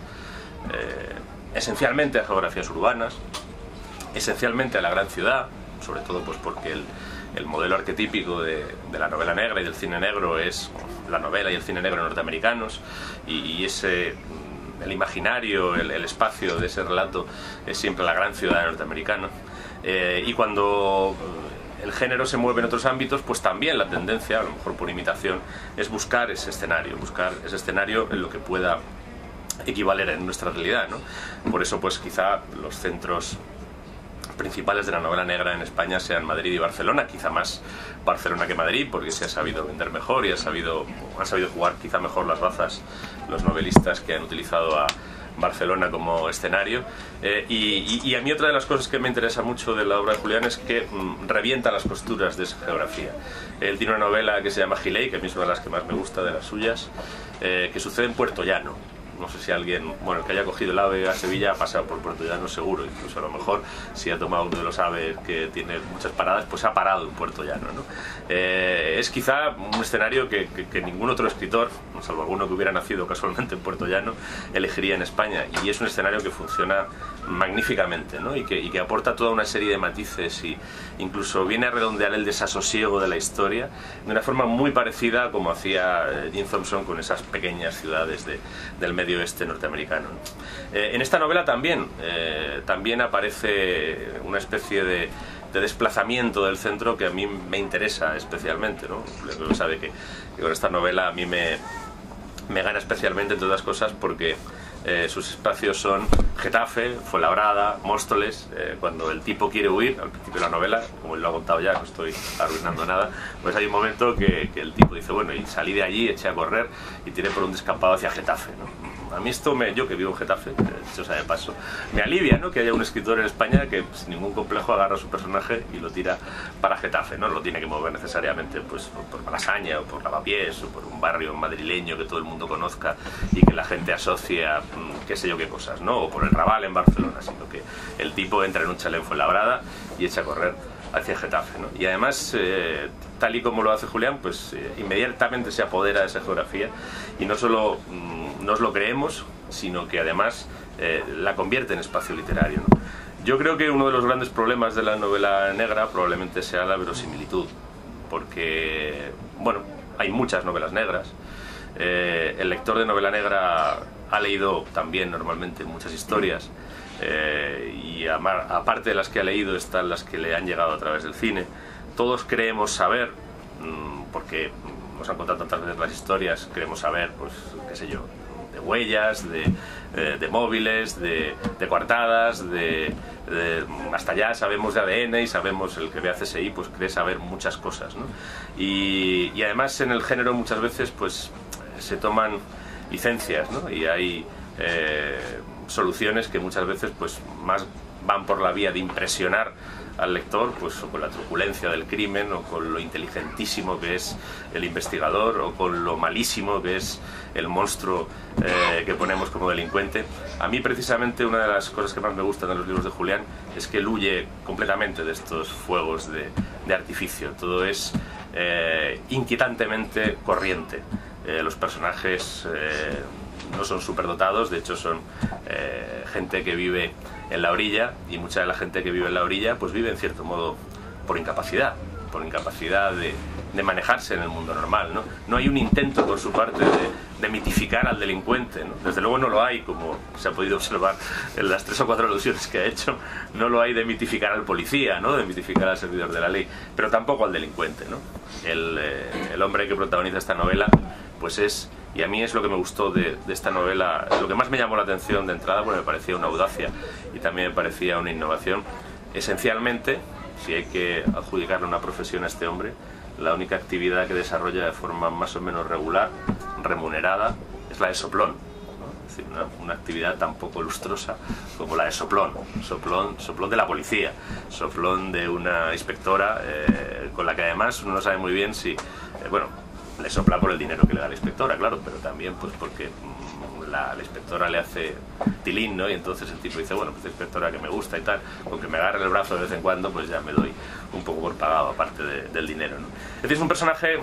eh, esencialmente a geografías urbanas, esencialmente a la gran ciudad, sobre todo pues porque el, el modelo arquetípico de, de la novela negra y del cine negro es la novela y el cine negro norteamericanos, y, y ese, el imaginario, el, el espacio de ese relato es siempre la gran ciudad norteamericana. Eh, y cuando el género se mueve en otros ámbitos, pues también la tendencia, a lo mejor por imitación, es buscar ese escenario, buscar ese escenario en lo que pueda equivaler en nuestra realidad, ¿no? Por eso pues quizá los centros principales de la novela negra en España sean Madrid y Barcelona, quizá más Barcelona que Madrid, porque se ha sabido vender mejor y ha sabido, han sabido jugar quizá mejor las bazas los novelistas que han utilizado a Barcelona como escenario. Eh, y, y, y a mí otra de las cosas que me interesa mucho de la obra de Julián es que mmm, revienta las costuras de esa geografía. Él tiene una novela que se llama Gilei, que a mí es una de las que más me gusta de las suyas, eh, que sucede en Puerto Llano. No sé si alguien, bueno, el que haya cogido el AVE a Sevilla ha pasado por Puerto Llano seguro, incluso a lo mejor si ha tomado uno de los AVE que tiene muchas paradas, pues ha parado en Puerto Llano, ¿no? Eh, es quizá un escenario que, que, que ningún otro escritor, salvo alguno que hubiera nacido casualmente en Puerto Llano, elegiría en España, y es un escenario que funciona magníficamente, ¿no? Y que, y que aporta toda una serie de matices y incluso viene a redondear el desasosiego de la historia de una forma muy parecida a como hacía Jim Thompson con esas pequeñas ciudades de, del medio oeste norteamericano. Eh, en esta novela también, eh, también aparece una especie de, de desplazamiento del centro que a mí me interesa especialmente, ¿no? Luego sabe que, que con esta novela a mí me, me gana especialmente, entre otras cosas, porque eh, sus espacios son Getafe, Fuenlabrada, Móstoles. Eh, cuando el tipo quiere huir, al principio de la novela, como él lo ha contado ya, no estoy arruinando nada, pues hay un momento que, que el tipo dice, bueno, y salí de allí, eché a correr y tiré por un descampado hacia Getafe, ¿no? A mí esto, me, yo que vivo en Getafe, dicho sea de paso, me alivia, ¿no?, que haya un escritor en España que sin ningún complejo agarra a su personaje y lo tira para Getafe, no lo tiene que mover necesariamente pues por Malasaña o por Lavapiés o por un barrio madrileño que todo el mundo conozca y que la gente asocia qué sé yo qué cosas, ¿no?, o por el Raval en Barcelona, sino que el tipo entra en un chalet en Fuenlabrada y echa a correr hacia Getafe, ¿no? Y además, eh, tal y como lo hace Julián, pues eh, inmediatamente se apodera de esa geografía y no solo mmm, nos lo creemos, sino que además eh, la convierte en espacio literario, ¿no? Yo creo que uno de los grandes problemas de la novela negra probablemente sea la verosimilitud, porque, bueno, hay muchas novelas negras. Eh, el lector de novela negra ha leído también normalmente muchas historias, eh, y aparte de las que ha leído están las que le han llegado a través del cine. Todos creemos saber, porque nos han contado tantas veces las historias, queremos saber, pues, qué sé yo, de huellas, de, eh, de móviles, de, de coartadas, de, de, hasta ya sabemos de A D N y sabemos, el que ve a C S I pues cree saber muchas cosas, ¿no? Y, y además en el género muchas veces pues se toman licencias, ¿no? Y hay eh, soluciones que muchas veces pues más van por la vía de impresionar al lector, pues o con la truculencia del crimen, o con lo inteligentísimo que es el investigador, o con lo malísimo que es el monstruo eh, que ponemos como delincuente. A mí precisamente una de las cosas que más me gustan de los libros de Julián es que él huye completamente de estos fuegos de, de artificio. Todo es eh, inquietantemente corriente. Eh, los personajes eh, no son superdotados, de hecho son eh, gente que vive en la orilla, y mucha de la gente que vive en la orilla pues vive en cierto modo por incapacidad, por incapacidad de, de manejarse en el mundo normal, ¿no? No hay un intento por su parte de, de mitificar al delincuente, ¿no? Desde luego no lo hay, como se ha podido observar en las tres o cuatro alusiones que ha hecho, no lo hay de mitificar al policía, ¿no? De mitificar al servidor de la ley, pero tampoco al delincuente, ¿no? El, eh, el hombre que protagoniza esta novela pues es, y a mí es lo que me gustó de, de esta novela, lo que más me llamó la atención de entrada, porque me parecía una audacia y también me parecía una innovación. Esencialmente, si hay que adjudicarle una profesión a este hombre, la única actividad que desarrolla de forma más o menos regular, remunerada, es la de soplón, ¿no? Es decir, una, una actividad tan poco lustrosa como la de soplón, soplón, soplón de la policía, soplón de una inspectora, eh, con la que además uno no sabe muy bien si, eh, bueno, le sopla por el dinero que le da la inspectora, claro, pero también pues porque la, la inspectora le hace tilín, ¿no? Y entonces el tipo dice, bueno, pues la inspectora que me gusta y tal, con que me agarre el brazo de vez en cuando, pues ya me doy un poco por pagado, aparte de, del dinero, ¿no? Es decir, es un personaje,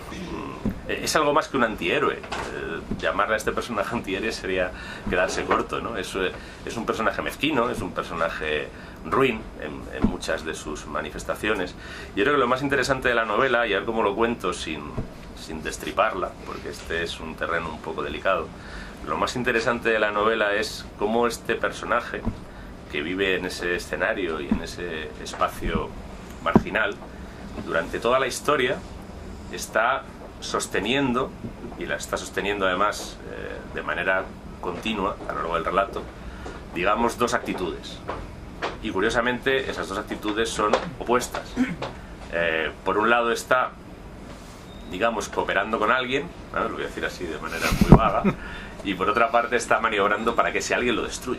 es algo más que un antihéroe. Eh, llamarle a este personaje antihéroe sería quedarse corto, ¿no? Es, es un personaje mezquino, es un personaje ruin en, en muchas de sus manifestaciones. Yo creo que lo más interesante de la novela, y a ver cómo lo cuento sin... sin destriparla, porque este es un terreno un poco delicado, lo más interesante de la novela es cómo este personaje que vive en ese escenario y en ese espacio marginal durante toda la historia está sosteniendo, y la está sosteniendo además eh, de manera continua a lo largo del relato, digamos dos actitudes, y curiosamente esas dos actitudes son opuestas. Eh, por un lado está, digamos, cooperando con alguien, ¿no? Lo voy a decir así de manera muy vaga, y por otra parte está maniobrando para que ese alguien lo destruya.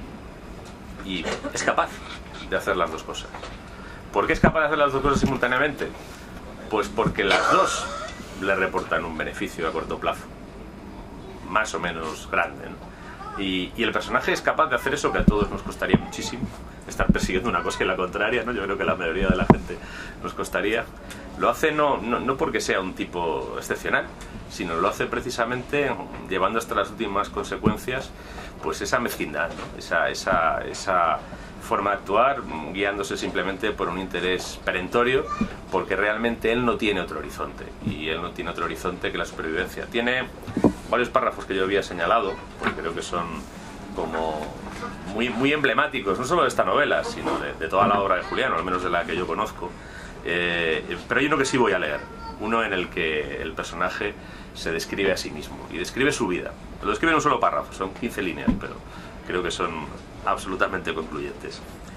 Y es capaz de hacer las dos cosas. ¿Por qué es capaz de hacer las dos cosas simultáneamente? Pues porque las dos le reportan un beneficio a corto plazo, más o menos grande, ¿no? Y, y el personaje es capaz de hacer eso que a todos nos costaría muchísimo, estar persiguiendo una cosa y la contraria, ¿no? Yo creo que la mayoría de la gente nos costaría. Lo hace no, no, no porque sea un tipo excepcional, sino lo hace precisamente llevando hasta las últimas consecuencias pues esa mezquindad, ¿no? esa, esa, esa forma de actuar, guiándose simplemente por un interés perentorio, porque realmente él no tiene otro horizonte, y él no tiene otro horizonte que la supervivencia. Tiene varios párrafos que yo había señalado, porque creo que son como muy, muy emblemáticos, no solo de esta novela, sino de, de toda la obra de Julián, o al menos de la que yo conozco. Eh, pero hay uno que sí voy a leer, uno en el que el personaje se describe a sí mismo y describe su vida. Lo describe en un solo párrafo, son quince líneas, pero creo que son absolutamente concluyentes.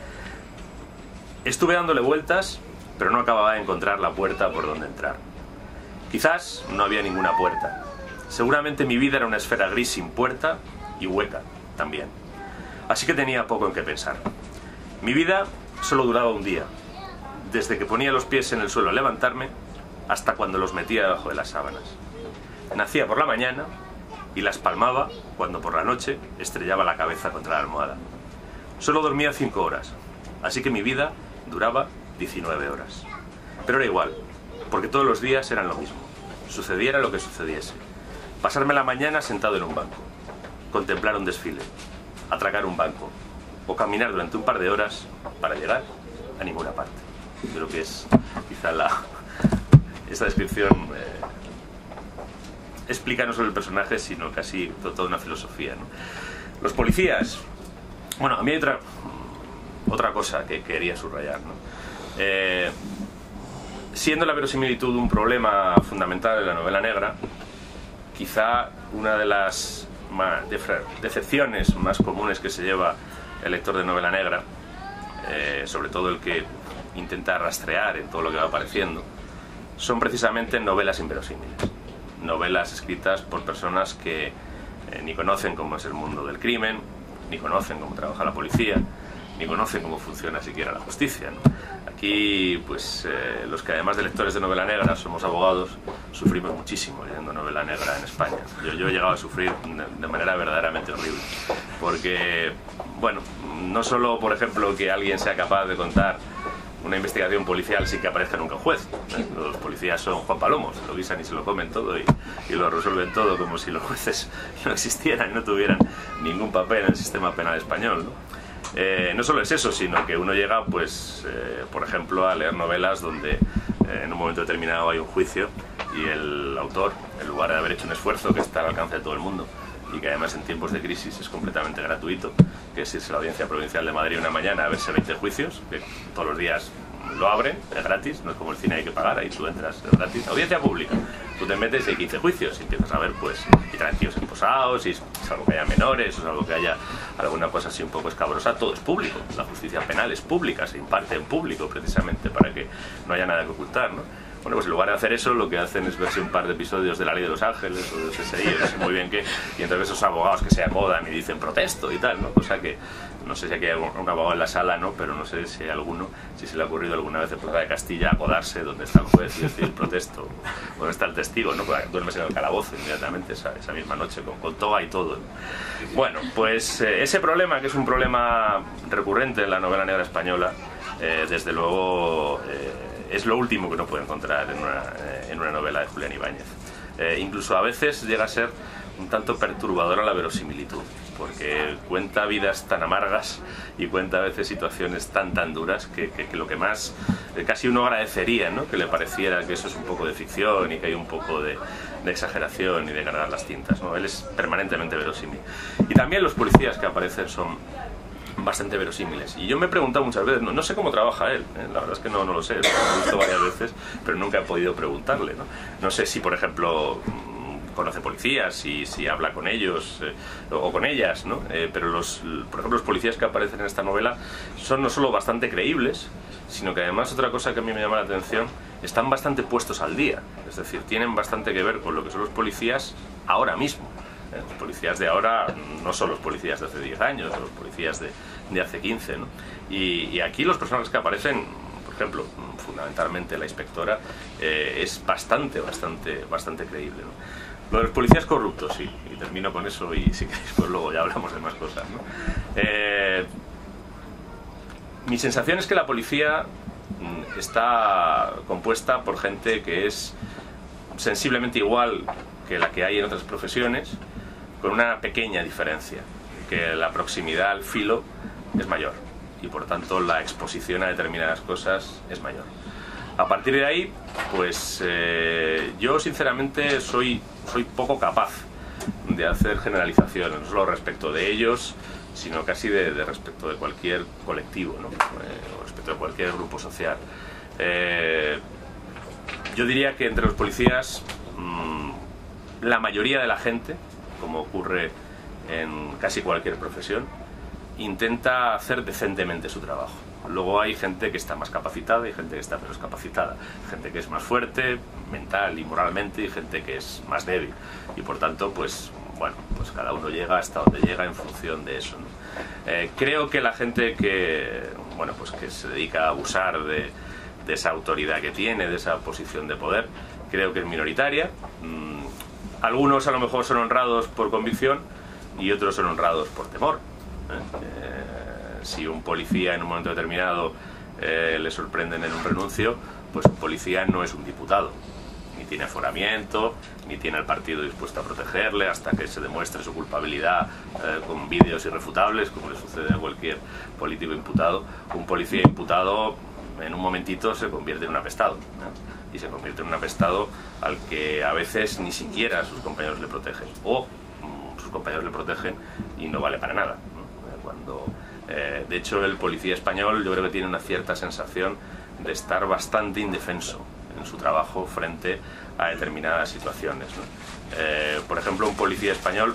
Estuve dándole vueltas, pero no acababa de encontrar la puerta por donde entrar. Quizás no había ninguna puerta. Seguramente mi vida era una esfera gris sin puerta y hueca también. Así que tenía poco en qué pensar. Mi vida solo duraba un día, desde que ponía los pies en el suelo al levantarme hasta cuando los metía debajo de las sábanas. Nacía por la mañana y las palmaba cuando por la noche estrellaba la cabeza contra la almohada. Solo dormía cinco horas, así que mi vida duraba diecinueve horas. Pero era igual, porque todos los días eran lo mismo, sucediera lo que sucediese. Pasarme la mañana sentado en un banco, contemplar un desfile, atracar un banco o caminar durante un par de horas para llegar a ninguna parte. Yo creo que es quizá la, esta descripción eh, explica no solo el personaje, sino casi toda una filosofía, ¿no? Los policías, bueno, a mí hay otra, otra cosa que quería subrayar, ¿no? Eh, siendo la verosimilitud un problema fundamental de la novela negra, quizá una de las decepciones más comunes que se lleva el lector de novela negra, eh, sobre todo el que intenta rastrear en todo lo que va apareciendo, son precisamente novelas inverosímiles, novelas escritas por personas que eh, ni conocen cómo es el mundo del crimen, ni conocen cómo trabaja la policía, ni conocen cómo funciona siquiera la justicia, ¿no? Aquí, pues, eh, los que además de lectores de novela negra somos abogados, sufrimos muchísimo leyendo novela negra en España. Yo, yo he llegado a sufrir de manera verdaderamente horrible, porque, bueno, no solo, por ejemplo, que alguien sea capaz de contar una investigación policial sin que aparezca nunca un juez. Los policías son Juan Palomos, lo guisan y se lo comen todo y, y lo resuelven todo como si los jueces no existieran y no tuvieran ningún papel en el sistema penal español, ¿no? Eh, no solo es eso, sino que uno llega, pues, eh, por ejemplo, a leer novelas donde eh, en un momento determinado hay un juicio y el autor, en lugar de haber hecho un esfuerzo que está al alcance de todo el mundo y que además en tiempos de crisis es completamente gratuito, que es irse a la Audiencia Provincial de Madrid una mañana a verse veinte juicios, que todos los días lo abren, es gratis, no es como el cine, hay que pagar, ahí tú entras, es gratis, audiencia pública, tú te metes y hay quince juicios y empiezas a ver, pues, y traen tíos esposados, y es algo que haya menores, o es algo que haya alguna cosa así un poco escabrosa, todo es público, la justicia penal es pública, se imparte en público precisamente para que no haya nada que ocultar, ¿no? Bueno, pues en lugar de hacer eso, lo que hacen es verse un par de episodios de La Ley de los Ángeles o de S S I, no sé muy bien qué, y entonces esos abogados que se acodan y dicen protesto y tal, ¿no? Cosa que no sé si aquí hay un abogado en la sala, ¿no? Pero no sé si hay alguno, si se le ha ocurrido alguna vez en Plaza de Castilla acodarse donde está el juez y decir protesto, donde está el testigo, ¿no? Porque duermes en el calabozo inmediatamente esa, esa misma noche con, con toga y todo, ¿no? Bueno, pues eh, ese problema, que es un problema recurrente en la novela negra española, eh, desde luego eh, es lo último que uno puede encontrar en una, eh, en una novela de Julián Ibáñez. Eh, incluso a veces llega a ser un tanto perturbadora la verosimilitud, porque cuenta vidas tan amargas y cuenta a veces situaciones tan tan duras que, que, que lo que más eh, casi uno agradecería, ¿no? Que le pareciera que eso es un poco de ficción y que hay un poco de, de exageración y de ganar las tintas, ¿no? Él es permanentemente verosímil. Y también los policías que aparecen son bastante verosímiles. Y yo me he preguntado muchas veces, no, no sé cómo trabaja él, ¿eh? La verdad es que no, no lo sé, lo he visto varias veces, pero nunca he podido preguntarle, ¿no? No sé si, por ejemplo, conoce policías y si habla con ellos eh, o con ellas, ¿no? Eh, pero los, por ejemplo, los policías que aparecen en esta novela son no solo bastante creíbles, sino que además, otra cosa que a mí me llama la atención, están bastante puestos al día, es decir, tienen bastante que ver con lo que son los policías ahora mismo. Eh, los policías de ahora no son los policías de hace diez años, son los policías de, de hace quince, ¿no? Y, y aquí los personajes que aparecen, por ejemplo, fundamentalmente la inspectora, eh, es bastante, bastante, bastante creíble, ¿no? Lo de los policías corruptos, sí, y termino con eso y si queréis pues luego ya hablamos de más cosas, ¿no? Eh, mi sensación es que la policía está compuesta por gente que es sensiblemente igual que la que hay en otras profesiones, con una pequeña diferencia, que la proximidad al filo es mayor y por tanto la exposición a determinadas cosas es mayor. A partir de ahí, pues eh, yo sinceramente soy, soy poco capaz de hacer generalizaciones, no solo respecto de ellos, sino casi de, de respecto de cualquier colectivo, ¿no? Eh, o respecto de cualquier grupo social. Eh, yo diría que entre los policías, mmm, la mayoría de la gente, como ocurre en casi cualquier profesión, intenta hacer decentemente su trabajo. Luego hay gente que está más capacitada y gente que está menos capacitada, gente que es más fuerte mental y moralmente y gente que es más débil, y por tanto pues bueno, pues cada uno llega hasta donde llega en función de eso, ¿no? Eh, creo que la gente que bueno pues que se dedica a abusar de, de esa autoridad que tiene, de esa posición de poder, creo que es minoritaria. Mm, algunos a lo mejor son honrados por convicción y otros son honrados por temor, ¿eh? Eh, si un policía en un momento determinado eh, le sorprenden en un renuncio, pues un policía no es un diputado, ni tiene aforamiento, ni tiene al partido dispuesto a protegerle hasta que se demuestre su culpabilidad eh, con vídeos irrefutables, como le sucede a cualquier político imputado. Un policía imputado en un momentito se convierte en un apestado, ¿no? Y se convierte en un apestado al que a veces ni siquiera sus compañeros le protegen, o mm, sus compañeros le protegen y no vale para nada, ¿no? Cuando, eh, de hecho, el policía español yo creo que tiene una cierta sensación de estar bastante indefenso en su trabajo frente a determinadas situaciones, ¿no? Eh, por ejemplo, un policía español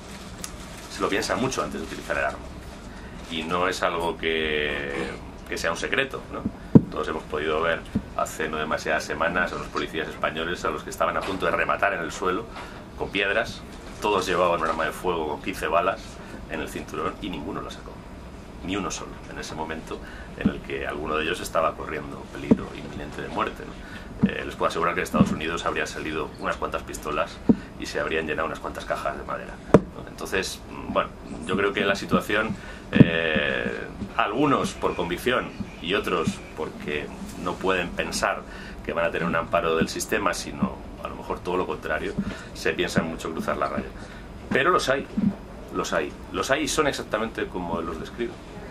se lo piensa mucho antes de utilizar el arma, y no es algo que, que sea un secreto, ¿no? Todos hemos podido ver hace no demasiadas semanas a los policías españoles a los que estaban a punto de rematar en el suelo con piedras. Todos llevaban un arma de fuego con quince balas en el cinturón y ninguno lo sacó, ni uno solo, en ese momento en el que alguno de ellos estaba corriendo peligro inminente de muerte, ¿no? Eh, les puedo asegurar que en Estados Unidos habrían salido unas cuantas pistolas y se habrían llenado unas cuantas cajas de madera, ¿no? Entonces, bueno, yo creo que la situación, eh, algunos por convicción y otros porque no pueden pensar que van a tener un amparo del sistema, sino a lo mejor todo lo contrario, se piensan mucho cruzar la raya. Pero los hay, los hay, los hay y son exactamente como los describo.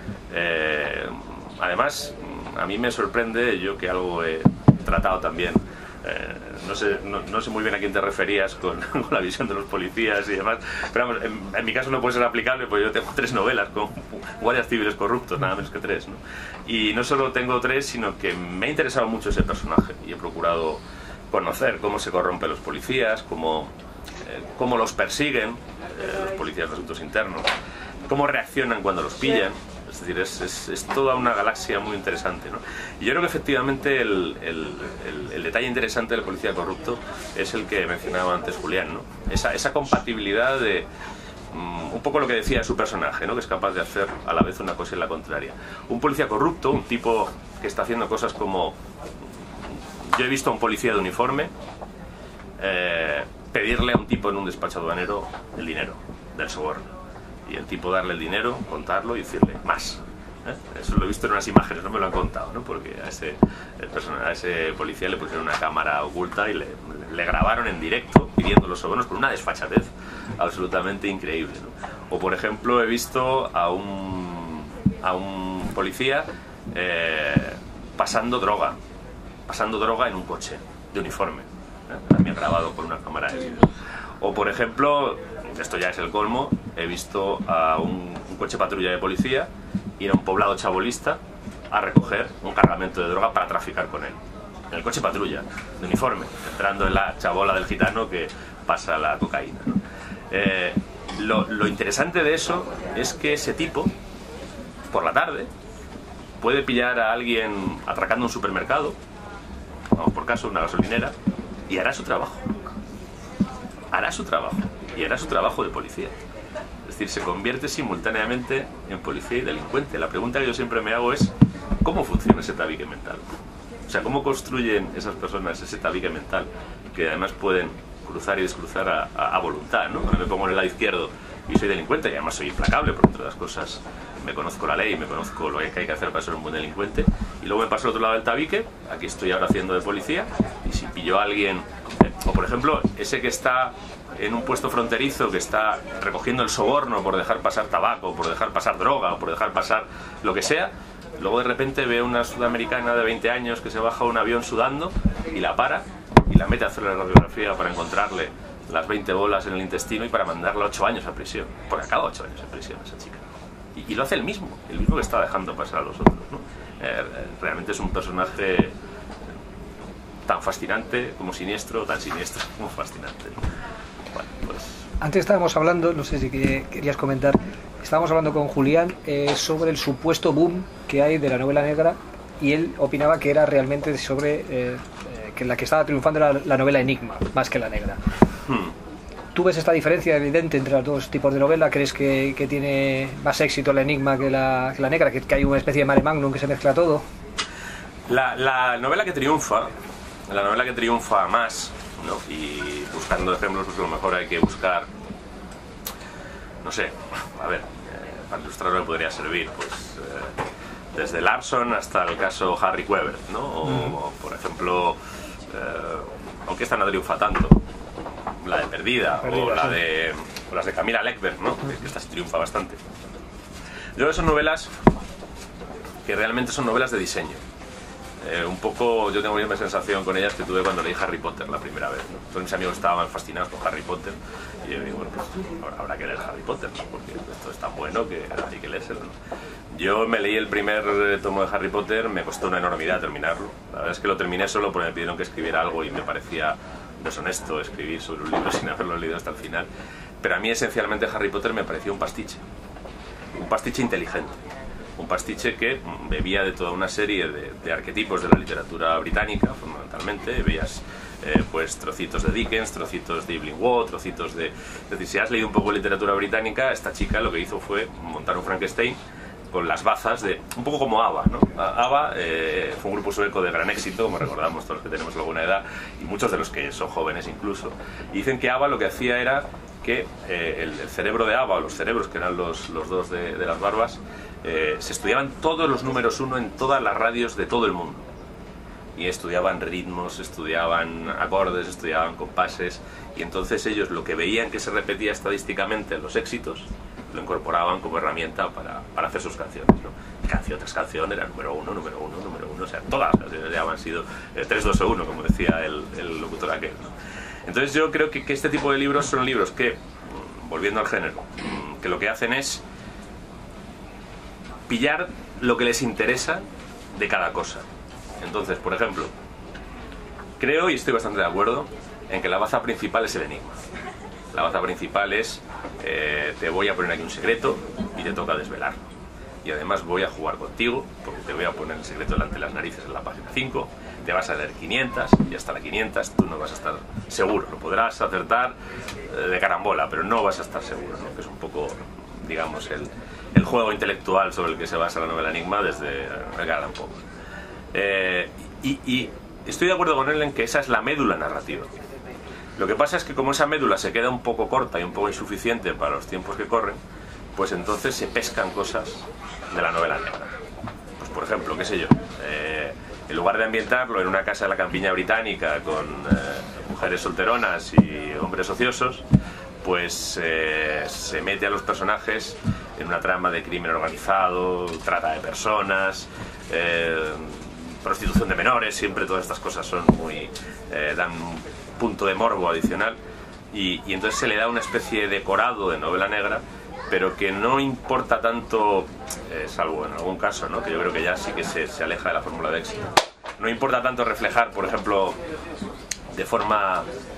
Eh, además, a mí me sorprende, yo que algo he tratado también, eh, no, sé, no, no sé muy bien a quién te referías con, con la visión de los policías y demás, pero vamos, en, en mi caso no puede ser aplicable, porque yo tengo tres novelas con guardias civiles corruptos, nada menos que tres, ¿no? Y no solo tengo tres, sino que me ha interesado mucho ese personaje y he procurado conocer cómo se corrompen los policías, cómo, eh, cómo los persiguen eh, los policías de asuntos internos, cómo reaccionan cuando los pillan. Es decir, es, es, es toda una galaxia muy interesante, ¿no? Y yo creo que efectivamente el, el, el, el detalle interesante del policía corrupto es el que mencionaba antes Julián, ¿no? Esa, esa compatibilidad de um, un poco lo que decía su personaje, ¿no? Que es capaz de hacer a la vez una cosa y la contraria. Un policía corrupto, un tipo que está haciendo cosas como... Yo he visto a un policía de uniforme eh, pedirle a un tipo en un despacho aduanero el dinero del soborno. Y el tipo darle el dinero, contarlo y decirle más. ¿Eh? Eso lo he visto en unas imágenes, no me lo han contado, ¿no? Porque a ese, el personal, a ese policía le pusieron una cámara oculta y le, le grabaron en directo pidiendo los sobornos con una desfachatez absolutamente increíble, ¿no? O por ejemplo he visto a un, a un policía eh, pasando droga, pasando droga en un coche de uniforme, ¿eh? También grabado por una cámara de vídeo. O por ejemplo, esto ya es el colmo, he visto a un, un coche patrulla de policía ir a un poblado chabolista a recoger un cargamento de droga para traficar con él. En el coche patrulla, de uniforme, entrando en la chabola del gitano que pasa la cocaína, ¿no? Eh, lo, lo interesante de eso es que ese tipo, por la tarde, puede pillar a alguien atracando un supermercado, vamos por caso, una gasolinera, y hará su trabajo. Hará su trabajo. Y hará su trabajo de policía. Es decir, se convierte simultáneamente en policía y delincuente. La pregunta que yo siempre me hago es ¿cómo funciona ese tabique mental? O sea, ¿cómo construyen esas personas ese tabique mental que además pueden cruzar y descruzar a, a, a voluntad, ¿no? Cuando me pongo en el lado izquierdo y soy delincuente, y además soy implacable, porque entre otras cosas me conozco la ley, me conozco lo que hay que hacer para ser un buen delincuente, y luego me paso al otro lado del tabique, aquí estoy ahora haciendo de policía, y si pillo a alguien, eh, o por ejemplo, ese que está en un puesto fronterizo, que está recogiendo el soborno por dejar pasar tabaco, por dejar pasar droga, o por dejar pasar lo que sea, luego de repente ve una sudamericana de veinte años que se baja a un avión sudando, y la para, y la mete a hacer la radiografía para encontrarle las veinte bolas en el intestino y para mandarla ocho años a prisión, porque acaba ocho años en prisión esa chica. Y, y lo hace el mismo, el mismo que está dejando pasar a los otros, ¿no? Eh, realmente es un personaje tan fascinante como siniestro, tan siniestro como fascinante, ¿no? Bueno, pues... Antes estábamos hablando, no sé si querías comentar, estábamos hablando con Julián eh, sobre el supuesto boom que hay de la novela negra, y él opinaba que era realmente sobre eh, eh, que la que estaba triunfando era la novela enigma, más que la negra. Hmm. ¿Tú ves esta diferencia evidente entre los dos tipos de novela? ¿Crees que, que tiene más éxito la enigma que la, que la negra? ¿Que, que hay una especie de mare magnum que se mezcla todo? La, la novela que triunfa, la novela que triunfa más, ¿no? Y buscando ejemplos, pues a lo mejor hay que buscar, no sé, a ver, eh, para ilustrar lo que podría servir, pues eh, desde Larson hasta el caso Harry Quebert, ¿no? O, mm. o por ejemplo, eh, aunque esta no triunfa tanto, la de Perdida, Perdida o, la sí. de, o las de Camila Lekberg, ¿no? Que esta sí triunfa bastante. Yo creo que son novelas que realmente son novelas de diseño. Eh, un poco, yo tengo la misma sensación con ellas que tuve cuando leí Harry Potter la primera vez, ¿no? Todos mis amigos estaban fascinados con Harry Potter y yo digo, bueno, pues habrá, habrá que leer Harry Potter, ¿no? Porque esto es tan bueno que hay que leérselo, ¿no? Yo me leí el primer tomo de Harry Potter, me costó una enormidad terminarlo. La verdad es que lo terminé solo porque me pidieron que escribiera algo y me parecía deshonesto escribir sobre un libro sin haberlo leído hasta el final. Pero a mí esencialmente Harry Potter me pareció un pastiche, un pastiche inteligente. Un pastiche que bebía de toda una serie de, de arquetipos de la literatura británica, fundamentalmente. Veías eh, pues trocitos de Dickens, trocitos de Evelyn Waugh, trocitos de... Es decir, si has leído un poco de literatura británica, esta chica lo que hizo fue montar un Frankenstein con las bazas de... un poco como ABBA, ¿no? ABBA eh, fue un grupo sueco de gran éxito, como recordamos todos los que tenemos alguna edad, y muchos de los que son jóvenes incluso. Y dicen que ABBA lo que hacía era que eh, el, el cerebro de ABBA, o los cerebros, que eran los, los dos de, de las barbas, Eh, se estudiaban todos los números uno en todas las radios de todo el mundo. Y estudiaban ritmos, estudiaban acordes, estudiaban compases. Y entonces ellos lo que veían que se repetía estadísticamente en los éxitos, lo incorporaban como herramienta para, para hacer sus canciones, ¿no? Canción tras canción era número uno, número uno, número uno. O sea, todas las canciones ya han sido eh, tres, dos o uno, como decía el, el locutor aquel, ¿no? Entonces yo creo que, que este tipo de libros son libros que, volviendo al género, que lo que hacen es pillar lo que les interesa de cada cosa. Entonces, por ejemplo, creo, y estoy bastante de acuerdo, en que la baza principal es el enigma. La baza principal es, eh, te voy a poner aquí un secreto y te toca desvelarlo. Y además voy a jugar contigo, porque te voy a poner el secreto delante de las narices en la página cinco, te vas a leer quinientas, y hasta la quinientas tú no vas a estar seguro. Lo podrás acertar eh, de carambola, pero no vas a estar seguro, ¿no? Que es un poco, digamos, el... el juego intelectual sobre el que se basa la novela Enigma desde Edgar Allan Poe. Eh, y, y estoy de acuerdo con él en que esa es la médula narrativa. Lo que pasa es que como esa médula se queda un poco corta y un poco insuficiente para los tiempos que corren, pues entonces se pescan cosas de la novela negra. Pues por ejemplo, qué sé yo, eh, en lugar de ambientarlo en una casa de la campiña británica con eh, mujeres solteronas y hombres ociosos, pues eh, se mete a los personajes en una trama de crimen organizado, trata de personas, eh, prostitución de menores. Siempre todas estas cosas son muy eh, dan un punto de morbo adicional, y, y entonces se le da una especie de decorado de novela negra, pero que no importa tanto, eh, salvo en algún caso, ¿no? Que yo creo que ya sí que se, se aleja de la fórmula de éxito. No importa tanto reflejar, por ejemplo, de forma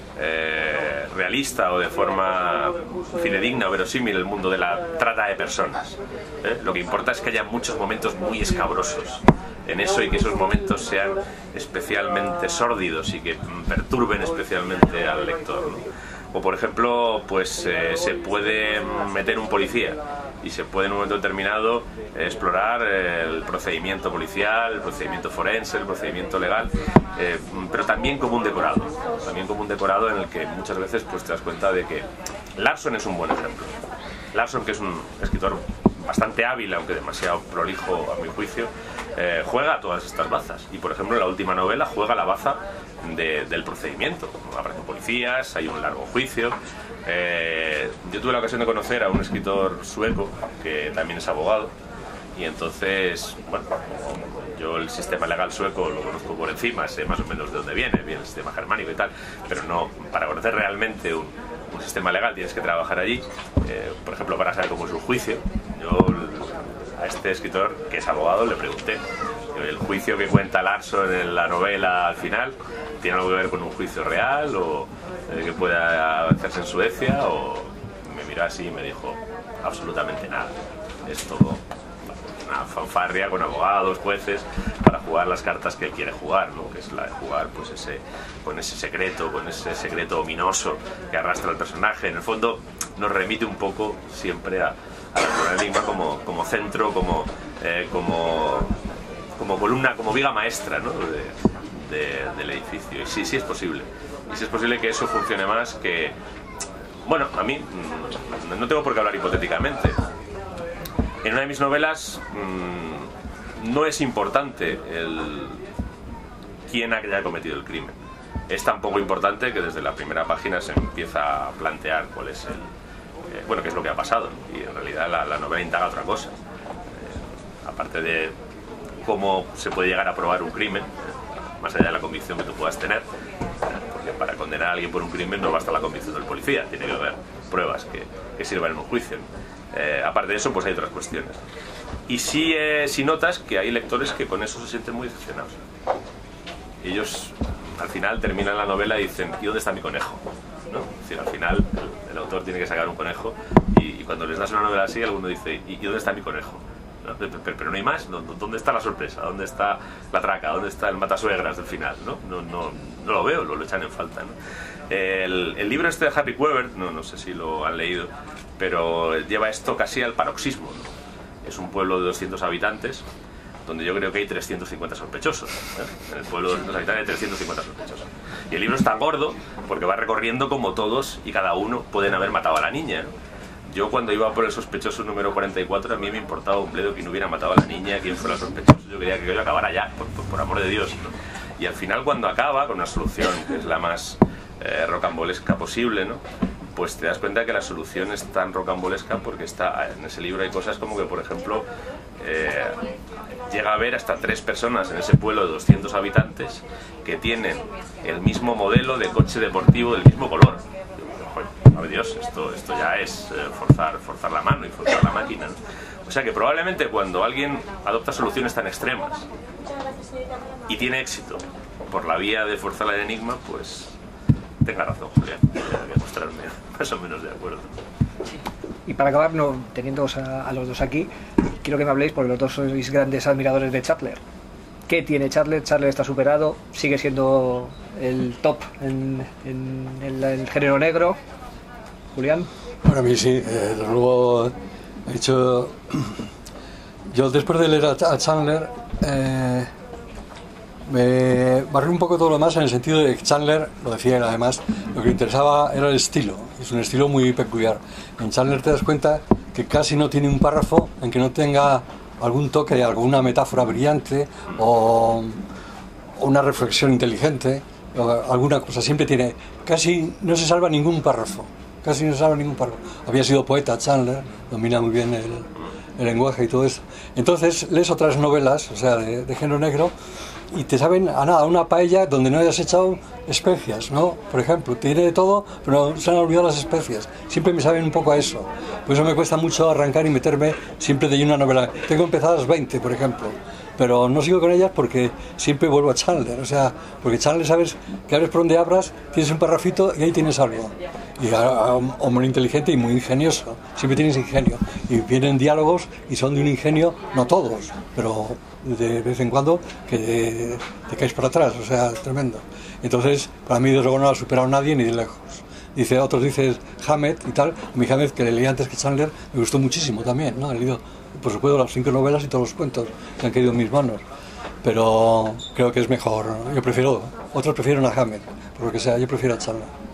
Eh, realista o de forma fidedigna o verosímil el mundo de la trata de personas, ¿eh? Lo que importa es que haya muchos momentos muy escabrosos en eso, y que esos momentos sean especialmente sórdidos y que perturben especialmente al lector, ¿no? O por ejemplo, pues eh, se puede meter un policía y se puede en un momento determinado explorar el procedimiento policial, el procedimiento forense, el procedimiento legal, eh, pero también como un decorado, también como un decorado en el que muchas veces pues te das cuenta de que Larson es un buen ejemplo. Larson, que es un escritor bastante hábil, aunque demasiado prolijo a mi juicio, eh, juega todas estas bazas, y por ejemplo en la última novela juega la baza de, del procedimiento. Aparecen policías, hay un largo juicio. Eh, yo tuve la ocasión de conocer a un escritor sueco que también es abogado, y entonces, bueno, yo el sistema legal sueco lo conozco por encima, sé más o menos de dónde viene, viene el sistema germánico y tal, pero no, para conocer realmente un, un sistema legal tienes que trabajar allí, eh, por ejemplo, para saber cómo es un juicio. Yo a este escritor, que es abogado, le pregunté, ¿el juicio que cuenta Larson en la novela al final tiene algo que ver con un juicio real o eh, que pueda hacerse en Suecia? O me miró así y me dijo, absolutamente nada, es todo una fanfarria con abogados, jueces, para jugar las cartas que él quiere jugar, ¿no? Que es la de jugar pues ese, con ese secreto, con ese secreto ominoso que arrastra al personaje. En el fondo nos remite un poco siempre a, a la novela Enigma como, como centro, como, eh, como, como columna, como viga maestra, ¿no? de, de, del edificio. Y sí, sí es posible. Y sí es posible que eso funcione más que... Bueno, a mí no tengo por qué hablar hipotéticamente. En una de mis novelas mmm, no es importante el quién haya cometido el crimen. es tan poco importante que desde la primera página se empieza a plantear cuál es el, eh, bueno, qué es lo que ha pasado, ¿no? Y en realidad la, la novela indaga otra cosa, eh, aparte de cómo se puede llegar a probar un crimen, eh, más allá de la convicción que tú puedas tener, eh, porque para condenar a alguien por un crimen no basta la convicción del policía, tiene que haber pruebas que, que sirvan en un juicio, ¿no? Eh, aparte de eso, pues hay otras cuestiones. Y sí, eh, sí notas que hay lectores que con eso se sienten muy decepcionados. Ellos al final terminan la novela y dicen, ¿y dónde está mi conejo? ¿No? Es decir, al final el, el autor tiene que sacar un conejo y, y cuando les das una novela así, alguno dice, ¿y, y dónde está mi conejo? ¿No? Pero, pero, pero no hay más, ¿dónde está la sorpresa? ¿Dónde está la traca? ¿Dónde está el matasuegras del final? No, no, no, no lo veo, lo, lo echan en falta, ¿no? El, el libro este de Harry Quebert, no, no sé si lo han leído, pero lleva esto casi al paroxismo, ¿no? Es un pueblo de doscientos habitantes, donde yo creo que hay trescientos cincuenta sospechosos, ¿eh? En el pueblo de doscientos habitantes hay trescientos cincuenta sospechosos. Y el libro es tan gordo porque va recorriendo como todos y cada uno pueden haber matado a la niña, ¿no? Yo cuando iba por el sospechoso número cuarenta y cuatro, a mí me importaba un bledo quién hubiera matado a la niña, quién fuera el sospechoso. Yo quería que aquello acabara ya, por, por, por amor de Dios, ¿no? Y al final, cuando acaba con una solución que es la más eh, rocambolesca posible, ¿no? Pues te das cuenta que la solución es tan rocambolesca porque está, en ese libro hay cosas como que, por ejemplo, eh, llega a haber hasta tres personas en ese pueblo de doscientos habitantes que tienen el mismo modelo de coche deportivo del mismo color. Joder, Dios, esto, esto ya es eh, forzar, forzar la mano y forzar la máquina, ¿no? O sea que probablemente cuando alguien adopta soluciones tan extremas y tiene éxito por la vía de forzar el enigma, pues tenga razón, Julián, voy a mostrarme más o menos de acuerdo. Y para acabar, no, teniéndoos a, a los dos aquí, quiero que me habléis, porque los dos sois grandes admiradores de Chandler. ¿Qué tiene Chandler? Chandler está superado, sigue siendo el top en, en, en el género negro. Julián. Para mí sí, eh, luego he dicho, yo después de leer a Chandler eh, me barrí un poco todo lo más en el sentido de que Chandler, lo decía él además, lo que le interesaba era el estilo, es un estilo muy peculiar. En Chandler te das cuenta que casi no tiene un párrafo en que no tenga algún toque de alguna metáfora brillante o una reflexión inteligente o alguna cosa, siempre tiene, casi no se salva ningún párrafo. Casi no sabe ningún párrafo. Había sido poeta Chandler, domina muy bien el, el lenguaje y todo eso. Entonces lees otras novelas, o sea, de, de género negro, y te saben a nada, una paella donde no hayas echado especias, ¿no? Por ejemplo, tiene de todo, pero se han olvidado las especias. Siempre me saben un poco a eso. Por eso me cuesta mucho arrancar y meterme siempre de una novela. Tengo empezadas veinte, por ejemplo, pero no sigo con ellas porque siempre vuelvo a Chandler. O sea, porque Chandler, sabes que abres por donde abras, tienes un parrafito y ahí tienes algo. Y a un hombre inteligente y muy ingenioso, siempre tienes ingenio, y vienen diálogos y son de un ingenio, no todos, pero de vez en cuando que te, te caes para atrás, o sea, es tremendo. Entonces, para mí desde luego no lo ha superado nadie ni de lejos. Dice, otros dices Hammett y tal, a mí Hammett, que le leí antes que Chandler, me gustó muchísimo también, ¿no? He leído, por supuesto, las cinco novelas y todos los cuentos que han caído en mis manos, pero creo que es mejor, ¿no? Yo prefiero, otros prefieren a Hammett, por lo que sea, yo prefiero a Chandler.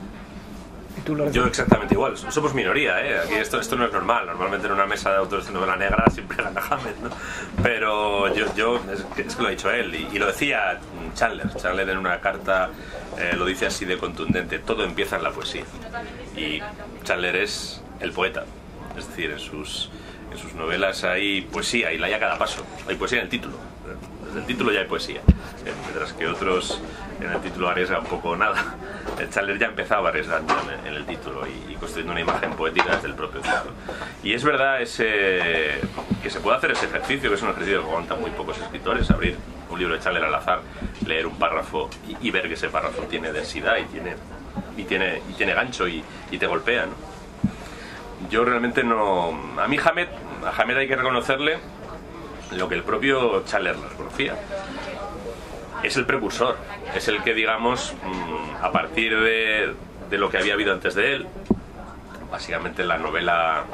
Yo exactamente igual, somos minoría, ¿eh? Aquí esto, esto no es normal, normalmente en una mesa de autores de novela negra siempre gana Hammett, ¿no? Pero yo, yo es, que, es que lo ha dicho él, y, y lo decía Chandler, Chandler en una carta eh, lo dice así de contundente, todo empieza en la poesía, y Chandler es el poeta, es decir, en sus, en sus novelas hay poesía, y la hay a cada paso, hay poesía en el título, desde el título ya hay poesía, mientras que otros en el título arriesga un poco nada. El Chandler ya empezaba arriesgando en, en el título y, y construyendo una imagen poética desde el propio título. Y es verdad ese, que se puede hacer ese ejercicio, que es un ejercicio que aguantan muy pocos escritores, abrir un libro de Chandler al azar, leer un párrafo y, y ver que ese párrafo tiene densidad y tiene, y tiene, y tiene gancho y, y te golpea, ¿no? Yo realmente no... A mí Hammett, a Hammett hay que reconocerle lo que el propio Chandler reconocía. Es el precursor, es el que, digamos, a partir de, de lo que había habido antes de él, básicamente la novela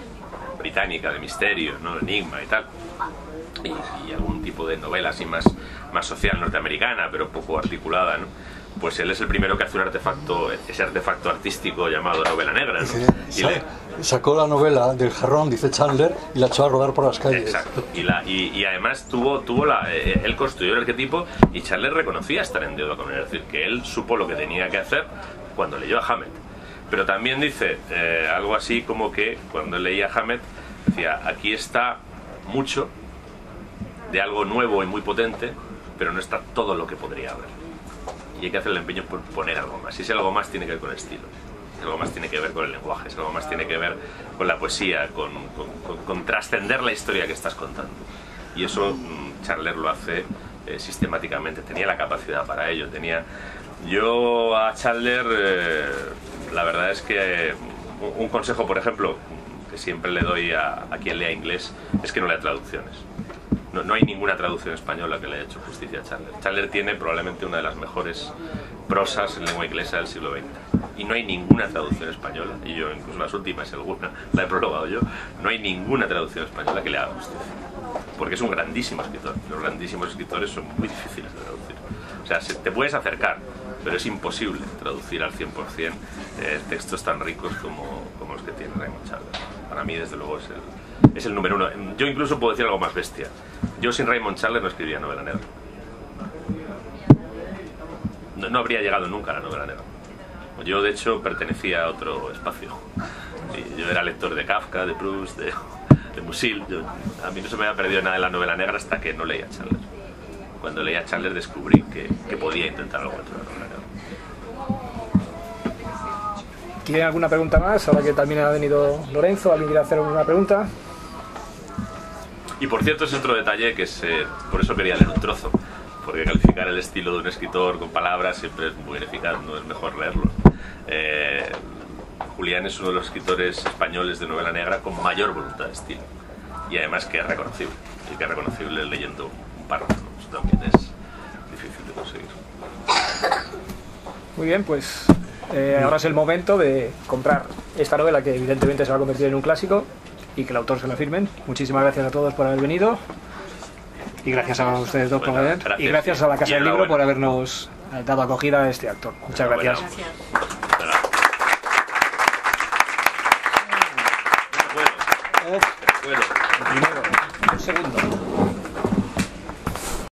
británica de misterio, ¿no? Enigma y tal, y, y algún tipo de novela así más, más social norteamericana, pero poco articulada, ¿no? Pues él es el primero que hace un artefacto, ese artefacto artístico llamado novela negra, ¿no? Sí, y le... sacó la novela del jarrón, dice Chandler, y la echó a rodar por las calles. Exacto. Y, la, y, y además tuvo, tuvo la, eh, él construyó el arquetipo, y Chandler reconocía estar en deuda con él, es decir, que él supo lo que tenía que hacer cuando leyó a Hammett. Pero también dice eh, algo así como que cuando leía a Hammett decía, aquí está mucho de algo nuevo y muy potente, pero no está todo lo que podría haber. Y hay que hacer el empeño por poner algo más. Y ese algo más tiene que ver con el estilo, algo más tiene que ver con el lenguaje, algo más tiene que ver con la poesía, con, con, con, con trascender la historia que estás contando. Y eso mmm, Chandler lo hace eh, sistemáticamente, tenía la capacidad para ello. Tenía... Yo a Chandler, eh, la verdad es que eh, un, un consejo, por ejemplo, que siempre le doy a, a quien lea inglés, es que no lea traducciones. No, no hay ninguna traducción española que le haya hecho justicia a Chandler. Chandler tiene probablemente una de las mejores prosas en lengua inglesa del siglo veinte. Y no hay ninguna traducción española, y yo incluso las últimas, alguna la he prologado yo, no hay ninguna traducción española que le haga justicia. Porque es un grandísimo escritor. Los grandísimos escritores son muy difíciles de traducir. O sea, se, te puedes acercar, pero es imposible traducir al cien por cien eh, textos tan ricos como, como los que tiene Raymond Chandler. Para mí, desde luego, es el, es el número uno. Yo incluso puedo decir algo más bestia. Yo sin Raymond Chandler no escribiría novela negra. No, no habría llegado nunca a la novela negra. Yo, de hecho, pertenecía a otro espacio. Y yo era lector de Kafka, de Proust, de, de Musil. Yo, a mí no se me había perdido nada en la novela negra hasta que no leía a Chandler. Cuando leía a Chandler descubrí que, que podía intentar algo dentro de la novela negra. ¿Tienen alguna pregunta más? Ahora que también ha venido Lorenzo, ¿alguien quiere hacer alguna pregunta? Y por cierto, es otro detalle que es, eh, por eso quería leer un trozo, porque calificar el estilo de un escritor con palabras siempre es muy ineficaz, no es mejor leerlo. Eh, Julián es uno de los escritores españoles de novela negra con mayor voluntad de estilo, y además que es reconocible, y que es reconocible leyendo un párrafo, ¿no? Eso también es difícil de conseguir. Muy bien, pues eh, ahora es el momento de comprar esta novela, que evidentemente se va a convertir en un clásico, y que el autor se la firmen. Muchísimas gracias a todos por haber venido, y gracias a ustedes dos por Bueno, venir, gracias, y gracias a la Casa y del Libro enhorabuena. por habernos dado acogida a este actor. Muchas gracias. Gracias. No puedo. Eh, No puedo. Primero, un segundo.